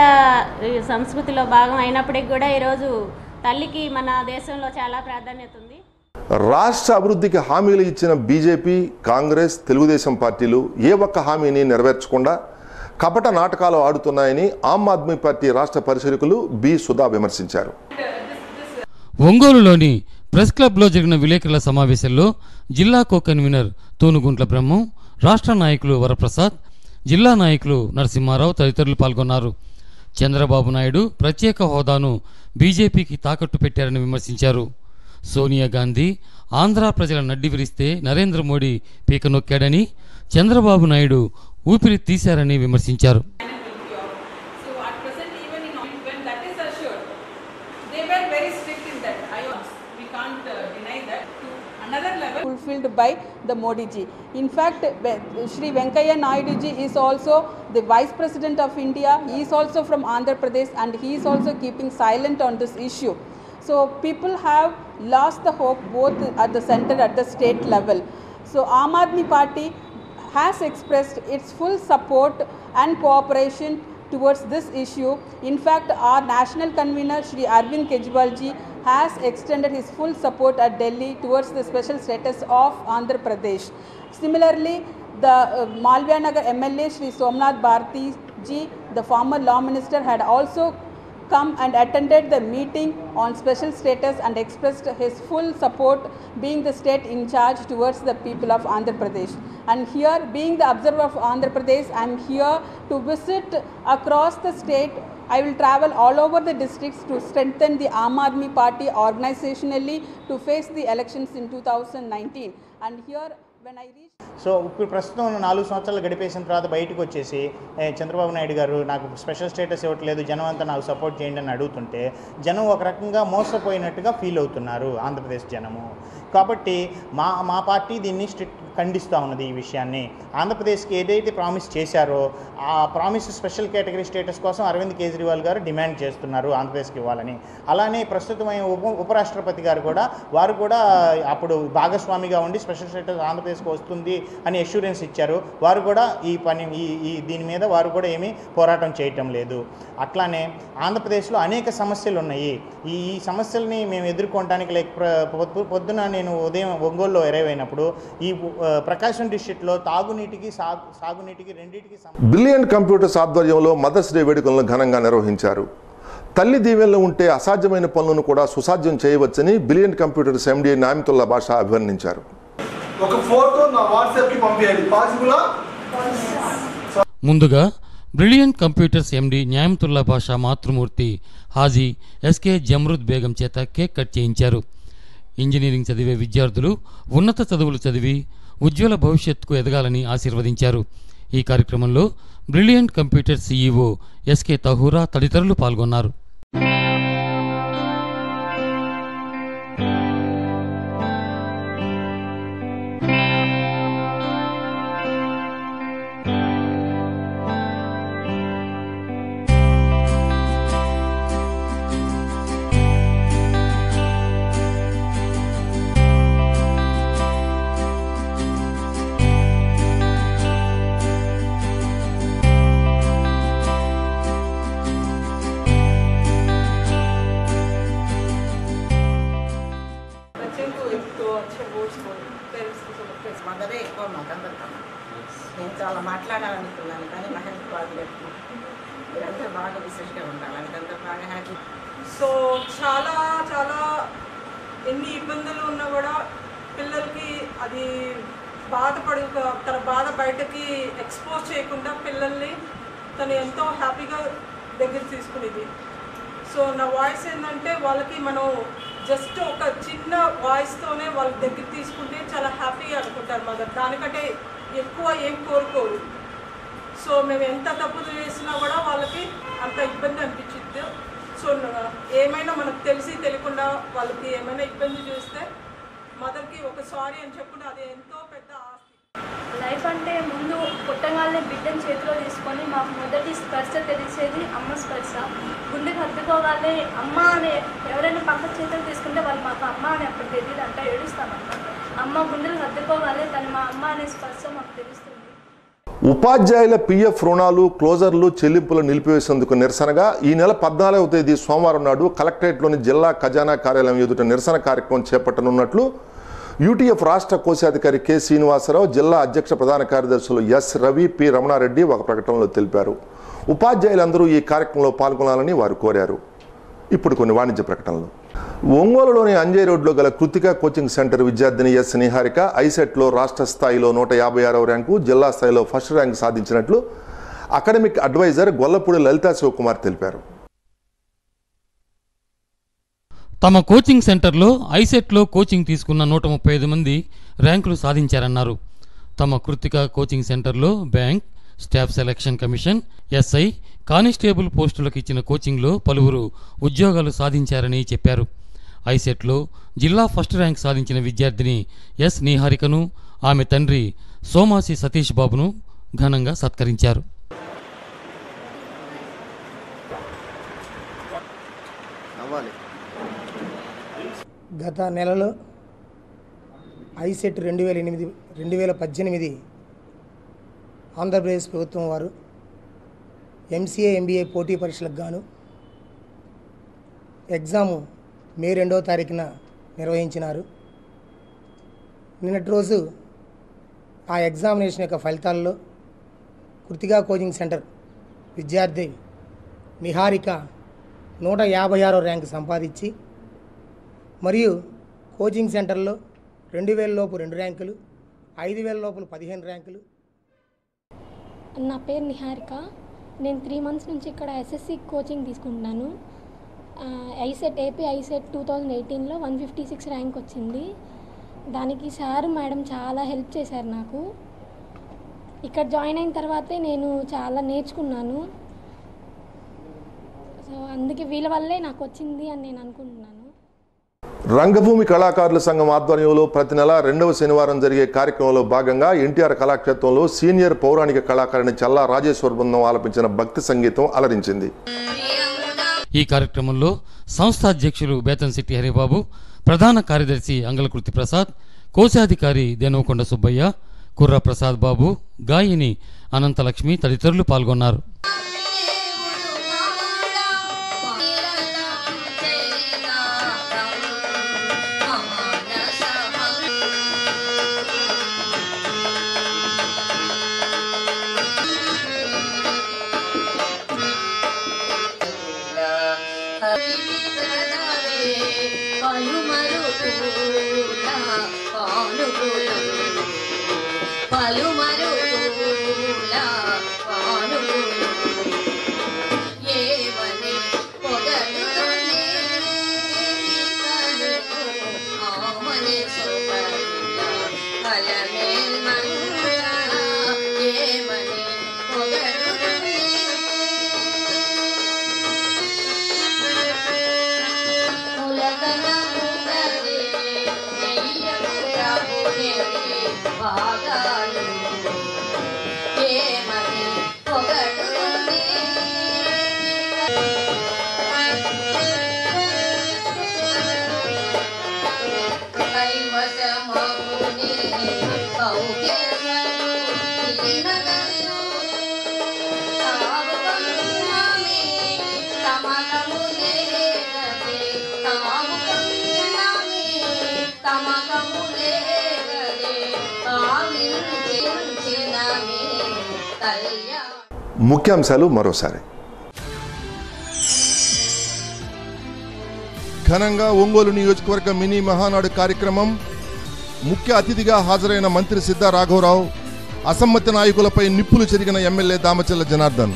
సంస్కృతిలో భాగం అయినప్పటికీ కూడా ఈరోజు తల్లికి మన దేశంలో చాలా ప్రాధాన్యత ఉంది. రాష్ట్ర అభివృద్ధికి హామీలు ఇచ్చిన బీజేపీ, కాంగ్రెస్, తెలుగుదేశం పార్టీలు ఏ ఒక్క హామీని నెరవేర్చకుండా కపట నాటకాలు ఆడుతున్నాయని ఆమ్ ఆద్మీ పార్టీ రాష్ట్ర పరిశీలకులు బి సుధా విమర్శించారు. ఒంగోలులోని ప్రెస్ క్లబ్లో జరిగిన విలేకరుల సమావేశంలో జిల్లా కో కన్వీనర్ తూనుగుంట్ల బ్రహ్మం, రాష్ట్ర నాయకులు వరప్రసాద్, జిల్లా నాయకులు నరసింహారావు తదితరులు పాల్గొన్నారు. చంద్రబాబు నాయుడు ప్రత్యేక హోదాను బీజేపీకి తాకట్టు పెట్టారని విమర్శించారు. సోనియా గాంధీ ఆంధ్ర ప్రజల నడ్డి విరిస్తే నరేంద్ర మోడీ పీక నొక్కాడని, చంద్రబాబు నాయుడు ఊపిరి తీశారని విమర్శించారు. fulfilled by the Modi ji. In fact, Shri Venkaiah Naidu ji is also the Vice President of India. He is also from Andhra Pradesh and he is also keeping silent on this issue. So people have lost the hope both at the center, at the state level. So Aam Aadmi Party has expressed its full support and cooperation towards this issue. In fact, our national convener Shri Arvind Kejriwal ji has extended his full support at Delhi towards the special status of Andhra Pradesh. Similarly, the uh, Malviya Nagar M L A Shri Somnath Bharti ji, the former law minister, had also come and attended the meeting on special status and expressed his full support, being the state in charge towards the people of Andhra Pradesh. And here, being the observer of Andhra Pradesh, I am here to visit across the state. I will travel all over the districts to strengthen the Aam Aadmi Party organizationally to face the elections in two thousand nineteen. And here, when I reach so ఇప్పుడు ప్రస్తుతం నాలుగు సంవత్సరాలు గడిపేసిన తర్వాత బయటకు వచ్చేసి చంద్రబాబు నాయుడు గారు నాకు special status ఇవ్వట్లేదు, జనం అంతా నాకు సపోర్ట్ చేయండి అని అడుగుతుంటే జనం ఒక రకంగా మోసపోయినట్టుగా ఫీల్ అవుతున్నారు ఆంధ్రప్రదేశ్ జనము. కాబట్టి మా మా పార్టీ దీన్ని స్ట్రిక్ట్ ఖండిస్తూ ఉన్నది. ఈ విషయాన్ని ఆంధ్రప్రదేశ్కి ఏదైతే ప్రామిస్ చేశారో ఆ ప్రామిస్ స్పెషల్ కేటగిరీ స్టేటస్ కోసం అరవింద్ కేజ్రీవాల్ గారు డిమాండ్ చేస్తున్నారు ఆంధ్రప్రదేశ్కి ఇవ్వాలని. అలానే ప్రస్తుతమైన ఉప ఉపరాష్ట్రపతి గారు కూడా వారు కూడా అప్పుడు భాగస్వామిగా ఉండి స్పెషల్ స్టేటస్ ఆంధ్రప్రదేశ్కి వస్తుంది అని అష్యూరెన్స్ ఇచ్చారు. వారు కూడా ఈ పని ఈ ఈ దీని మీద వారు కూడా ఏమీ పోరాటం చేయటం లేదు. అట్లానే ఆంధ్రప్రదేశ్లో అనేక సమస్యలు ఉన్నాయి. ఈ ఈ సమస్యల్ని మేము ఎదుర్కొనడానికి లైక్ పొద్దున నేను ఉదయం ఒంగోలులో అరైవ్ అయినప్పుడు ఈ ప్రకాశం డిస్ట్రిక్ట్లో తాగునీటికి సాగు సాగునీటికి రెండింటికి బ్రిలియంట్ కంప్యూటర్స్ ఆధ్వర్యంలో మదర్స్ డే వేడుకలను ఘనంగా నిర్వహించారు. తల్లి దీవెనలో ఉంటే అసాధ్యమైన పనులను కూడా సుసాధ్యం చేయవచ్చని Brilliant Computers MD Nayamathulla Basha అభివర్ణించారు. ఒక ఫోటో నా వాట్సాప్ కి పంపించాలి, పాసిబులా? ముందుగా Brilliant Computers MD Nyamathulla Basha మాతృమూర్తి హాజీ ఎస్కే జమ్రుద్ బేగం చేత కేక్ కట్ చేయించారు. ఇంజనీరింగ్ చదివే విద్యార్థులు ఉన్నత చదువులు చదివి ఉజ్వల భవిష్యత్తుకు ఎదగాలని ఆశీర్వదించారు. ఈ కార్యక్రమంలో Brilliant Computers CEO SK Tahura తదితరులు పాల్గొన్నారు. నేను చాలా మాట్లాడాలనుకున్నాను కానీ నా హెల్త్ బాగలేదు. మీరంతా బాగా విశేషంగా ఉండాలి, అంతా బాగా హ్యాపీ. సో చాలా చాలా ఎన్ని ఇబ్బందులు ఉన్నా కూడా పిల్లలకి అది బాధపడి తన బాధ బయటకి ఎక్స్పోజ్ చేయకుండా పిల్లల్ని తను ఎంతో హ్యాపీగా దగ్గర తీసుకునేది. సో నా వాయిస్ ఏంటంటే వాళ్ళకి మనం జస్ట్ ఒక చిన్న వాయిస్తోనే వాళ్ళ దగ్గర తీసుకుంటే చాలా హ్యాపీగా అనుకుంటారు మదర్. దానికంటే ఎక్కువ ఏం కోరుకోరు. సో మేము ఎంత తప్పులు చేసినా కూడా వాళ్ళకి అంత ఇబ్బంది అనిపించింది. సో ఏమైనా మనకు తెలిసి తెలియకుండా వాళ్ళకి ఏమైనా ఇబ్బంది చేస్తే మదర్కి ఒక సారీ అని చెప్పుకుంటే అది ఎంతో పెద్ద ఆస్తి. లైఫ్ అంటే ముందు పుట్టగానే బిడ్డను చేతిలో తీసుకొని మాకు మొదటి స్పర్శ తెలిసేది అమ్మ స్పర్శ. గుండెకి హత్తుకోగానే అమ్మ అనే ఎవరైనా పక్క చేతులు తీసుకుంటే వాళ్ళు మాకు అమ్మ అని అప్పుడు తెలియదు అంట ఏడుస్తామన్నమాట. అమ్మ గుండెలు హత్తుకోగానే తను మా అమ్మ అనే స్పర్శ మాకు తెలుస్తుంది. ఉపాధ్యాయుల పీఎఫ్ రుణాలు క్లోజర్లు చెల్లింపులు నిలిపివేసేందుకు నిరసనగా ఈ నెల పద్నాలుగవ తేదీ సోమవారం నాడు కలెక్టరేట్లోని జిల్లా ఖజానా కార్యాలయం ఎదుట నిరసన కార్యక్రమం చేపట్టనున్నట్లు యూటీఎఫ్ రాష్ట్ర కోశాధికారి కె శ్రీనివాసరావు, జిల్లా అధ్యక్ష ప్రధాన కార్యదర్శులు ఎస్ రవి, పి రమణారెడ్డి ఒక ప్రకటనలో తెలిపారు. ఉపాధ్యాయులందరూ ఈ కార్యక్రమంలో పాల్గొనాలని వారు కోరారు. ఇప్పుడు కొన్ని వాణిజ్య ప్రకటనలు. ఒంగోలులోని అంజయ్ రోడ్లో గల కృతిక కోచింగ్ సెంటర్ విద్యార్థిని ఎస్ నిహారిక ఐసెట్లో రాష్ట్ర స్థాయిలో నూట యాభై ఆరవ ర్యాంకు, జిల్లా స్థాయిలో ఫస్ట్ ర్యాంక్ సాధించినట్లు అకాడమిక్ అడ్వైజర్ గొల్లపూడి లలితా శివకుమార్ తెలిపారు. తమ కోచింగ్ సెంటర్లో ఐసెట్లో కోచింగ్ తీసుకున్న నూట ముప్పై ఐదు మంది ర్యాంకులు సాధించారన్నారు. తమ కృతిక కోచింగ్ సెంటర్లో bank, staff selection commission, SI, constable పోస్టులకు ఇచ్చిన కోచింగ్లో పలువురు ఉద్యోగాలు సాధించారని చెప్పారు. ఐసెట్లో జిల్లా ఫస్ట్ ర్యాంక్ సాధించిన విద్యార్థిని ఎస్ నిహారికను, ఆమె తండ్రి సోమాసి సతీష్ బాబును ఘనంగా సత్కరించారు. గత నెలలో ఐసెట్ రెండు వేల ఎనిమిది రెండు వేల పద్దెనిమిది ఆంధ్రప్రదేశ్ ప్రభుత్వం వారు ఎంసీఏ ఎంబీఏ పోటీ పరీక్షలకు గాను ఎగ్జాము మే రెండవ తారీఖున నిర్వహించినారు. నిన్నటి రోజు ఆ ఎగ్జామినేషన్ యొక్క ఫలితాల్లో కృతికా కోచింగ్ సెంటర్ విద్యార్థి నిహారిక నూట యాభై ఆరో ర్యాంకు సంపాదించి, మరియు కోచింగ్ సెంటర్లో రెండు వేల లోపు రెండు ర్యాంకులు, ఐదు వేల లోపల పదిహేను ర్యాంకులు. నా పేరు నిహారిక. నేను త్రీ మంత్స్ నుంచి ఇక్కడ ఎస్ఎస్సి కోచింగ్ తీసుకుంటున్నాను. ICET AP ICET two thousand ఎయిటీన్లో వన్ ఫిఫ్టీ సిక్స్ ర్యాంక్ వచ్చింది. దానికి సార్ మేడం చాలా హెల్ప్ చేశారు నాకు. ఇక్కడ జాయిన్ అయిన తర్వాతే నేను చాలా నేర్చుకున్నాను. సో అందుకే వీళ్ళ వల్లే నాకు వచ్చింది అని నేను అనుకుంటున్నాను. రంగభూమి కళాకారుల సంఘం ఆధ్వర్యంలో ప్రతి నెల రెండవ శనివారం జరిగే కార్యక్రమంలో భాగంగా ఎన్టీఆర్ కళాక్షేత్రంలో సీనియర్ పౌరాణిక కళాకారిణి చల్లా రాజేశ్వర బృందం ఆలపించిన భక్తి సంగీతం అలరించింది. ఈ కార్యక్రమంలో సంస్థ అధ్యక్షులు బేతంశెట్టి హరిబాబు, ప్రధాన కార్యదర్శి అంగలకృతి ప్రసాద్, కోశాధికారి దేనవకొండ సుబ్బయ్య, కుర్ర ప్రసాద్ బాబు, గాయని అనంతలక్ష్మి తదితరులు పాల్గొన్నారు. ముఖ్యాంశాలు మరోసారి. ఘనంగా ఒంగోలు నియోజకవర్గ మినీ మహానాడు కార్యక్రమం. ముఖ్య అతిథిగా హాజరైన మంత్రి సిద్ధా రాఘవరావు, అసమ్మతి నాయకులపై నిప్పులు చెరిగిన ఎమ్మెల్యే దామచల్ల జనార్దన్.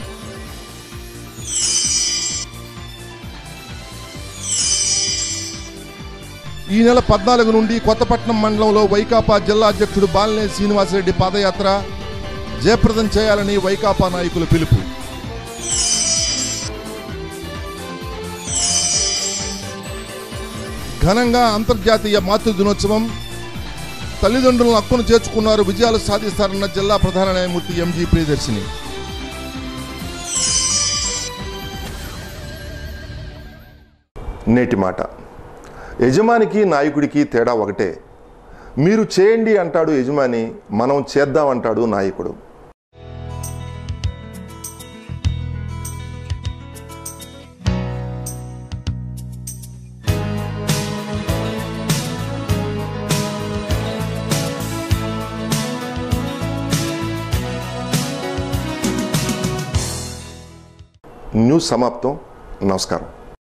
ఈ నెల పద్నాలుగు నుండి కొత్తపట్నం మండలంలో వైకాపా జిల్లా అధ్యక్షుడు బాలినేని శ్రీనివాసరెడ్డి పాదయాత్ర జయప్రదం చేయాలని వైకాపా నాయకులు పిలుపు. ఘనంగా అంతర్జాతీయ మాతృ దినోత్సవం. తల్లిదండ్రులను హక్కును చేర్చుకున్నారు, విజయాలు సాధిస్తారన్న జిల్లా ప్రధాన న్యాయమూర్తి ఎంజీ ప్రియదర్శిని. నేటి మాట. యజమానికి నాయకుడికి తేడా ఒకటే. మీరు చేయండి అంటాడు యజమాని, మనం చేద్దామంటాడు నాయకుడు. న్యూస్ సమాప్తం. నమస్కారం.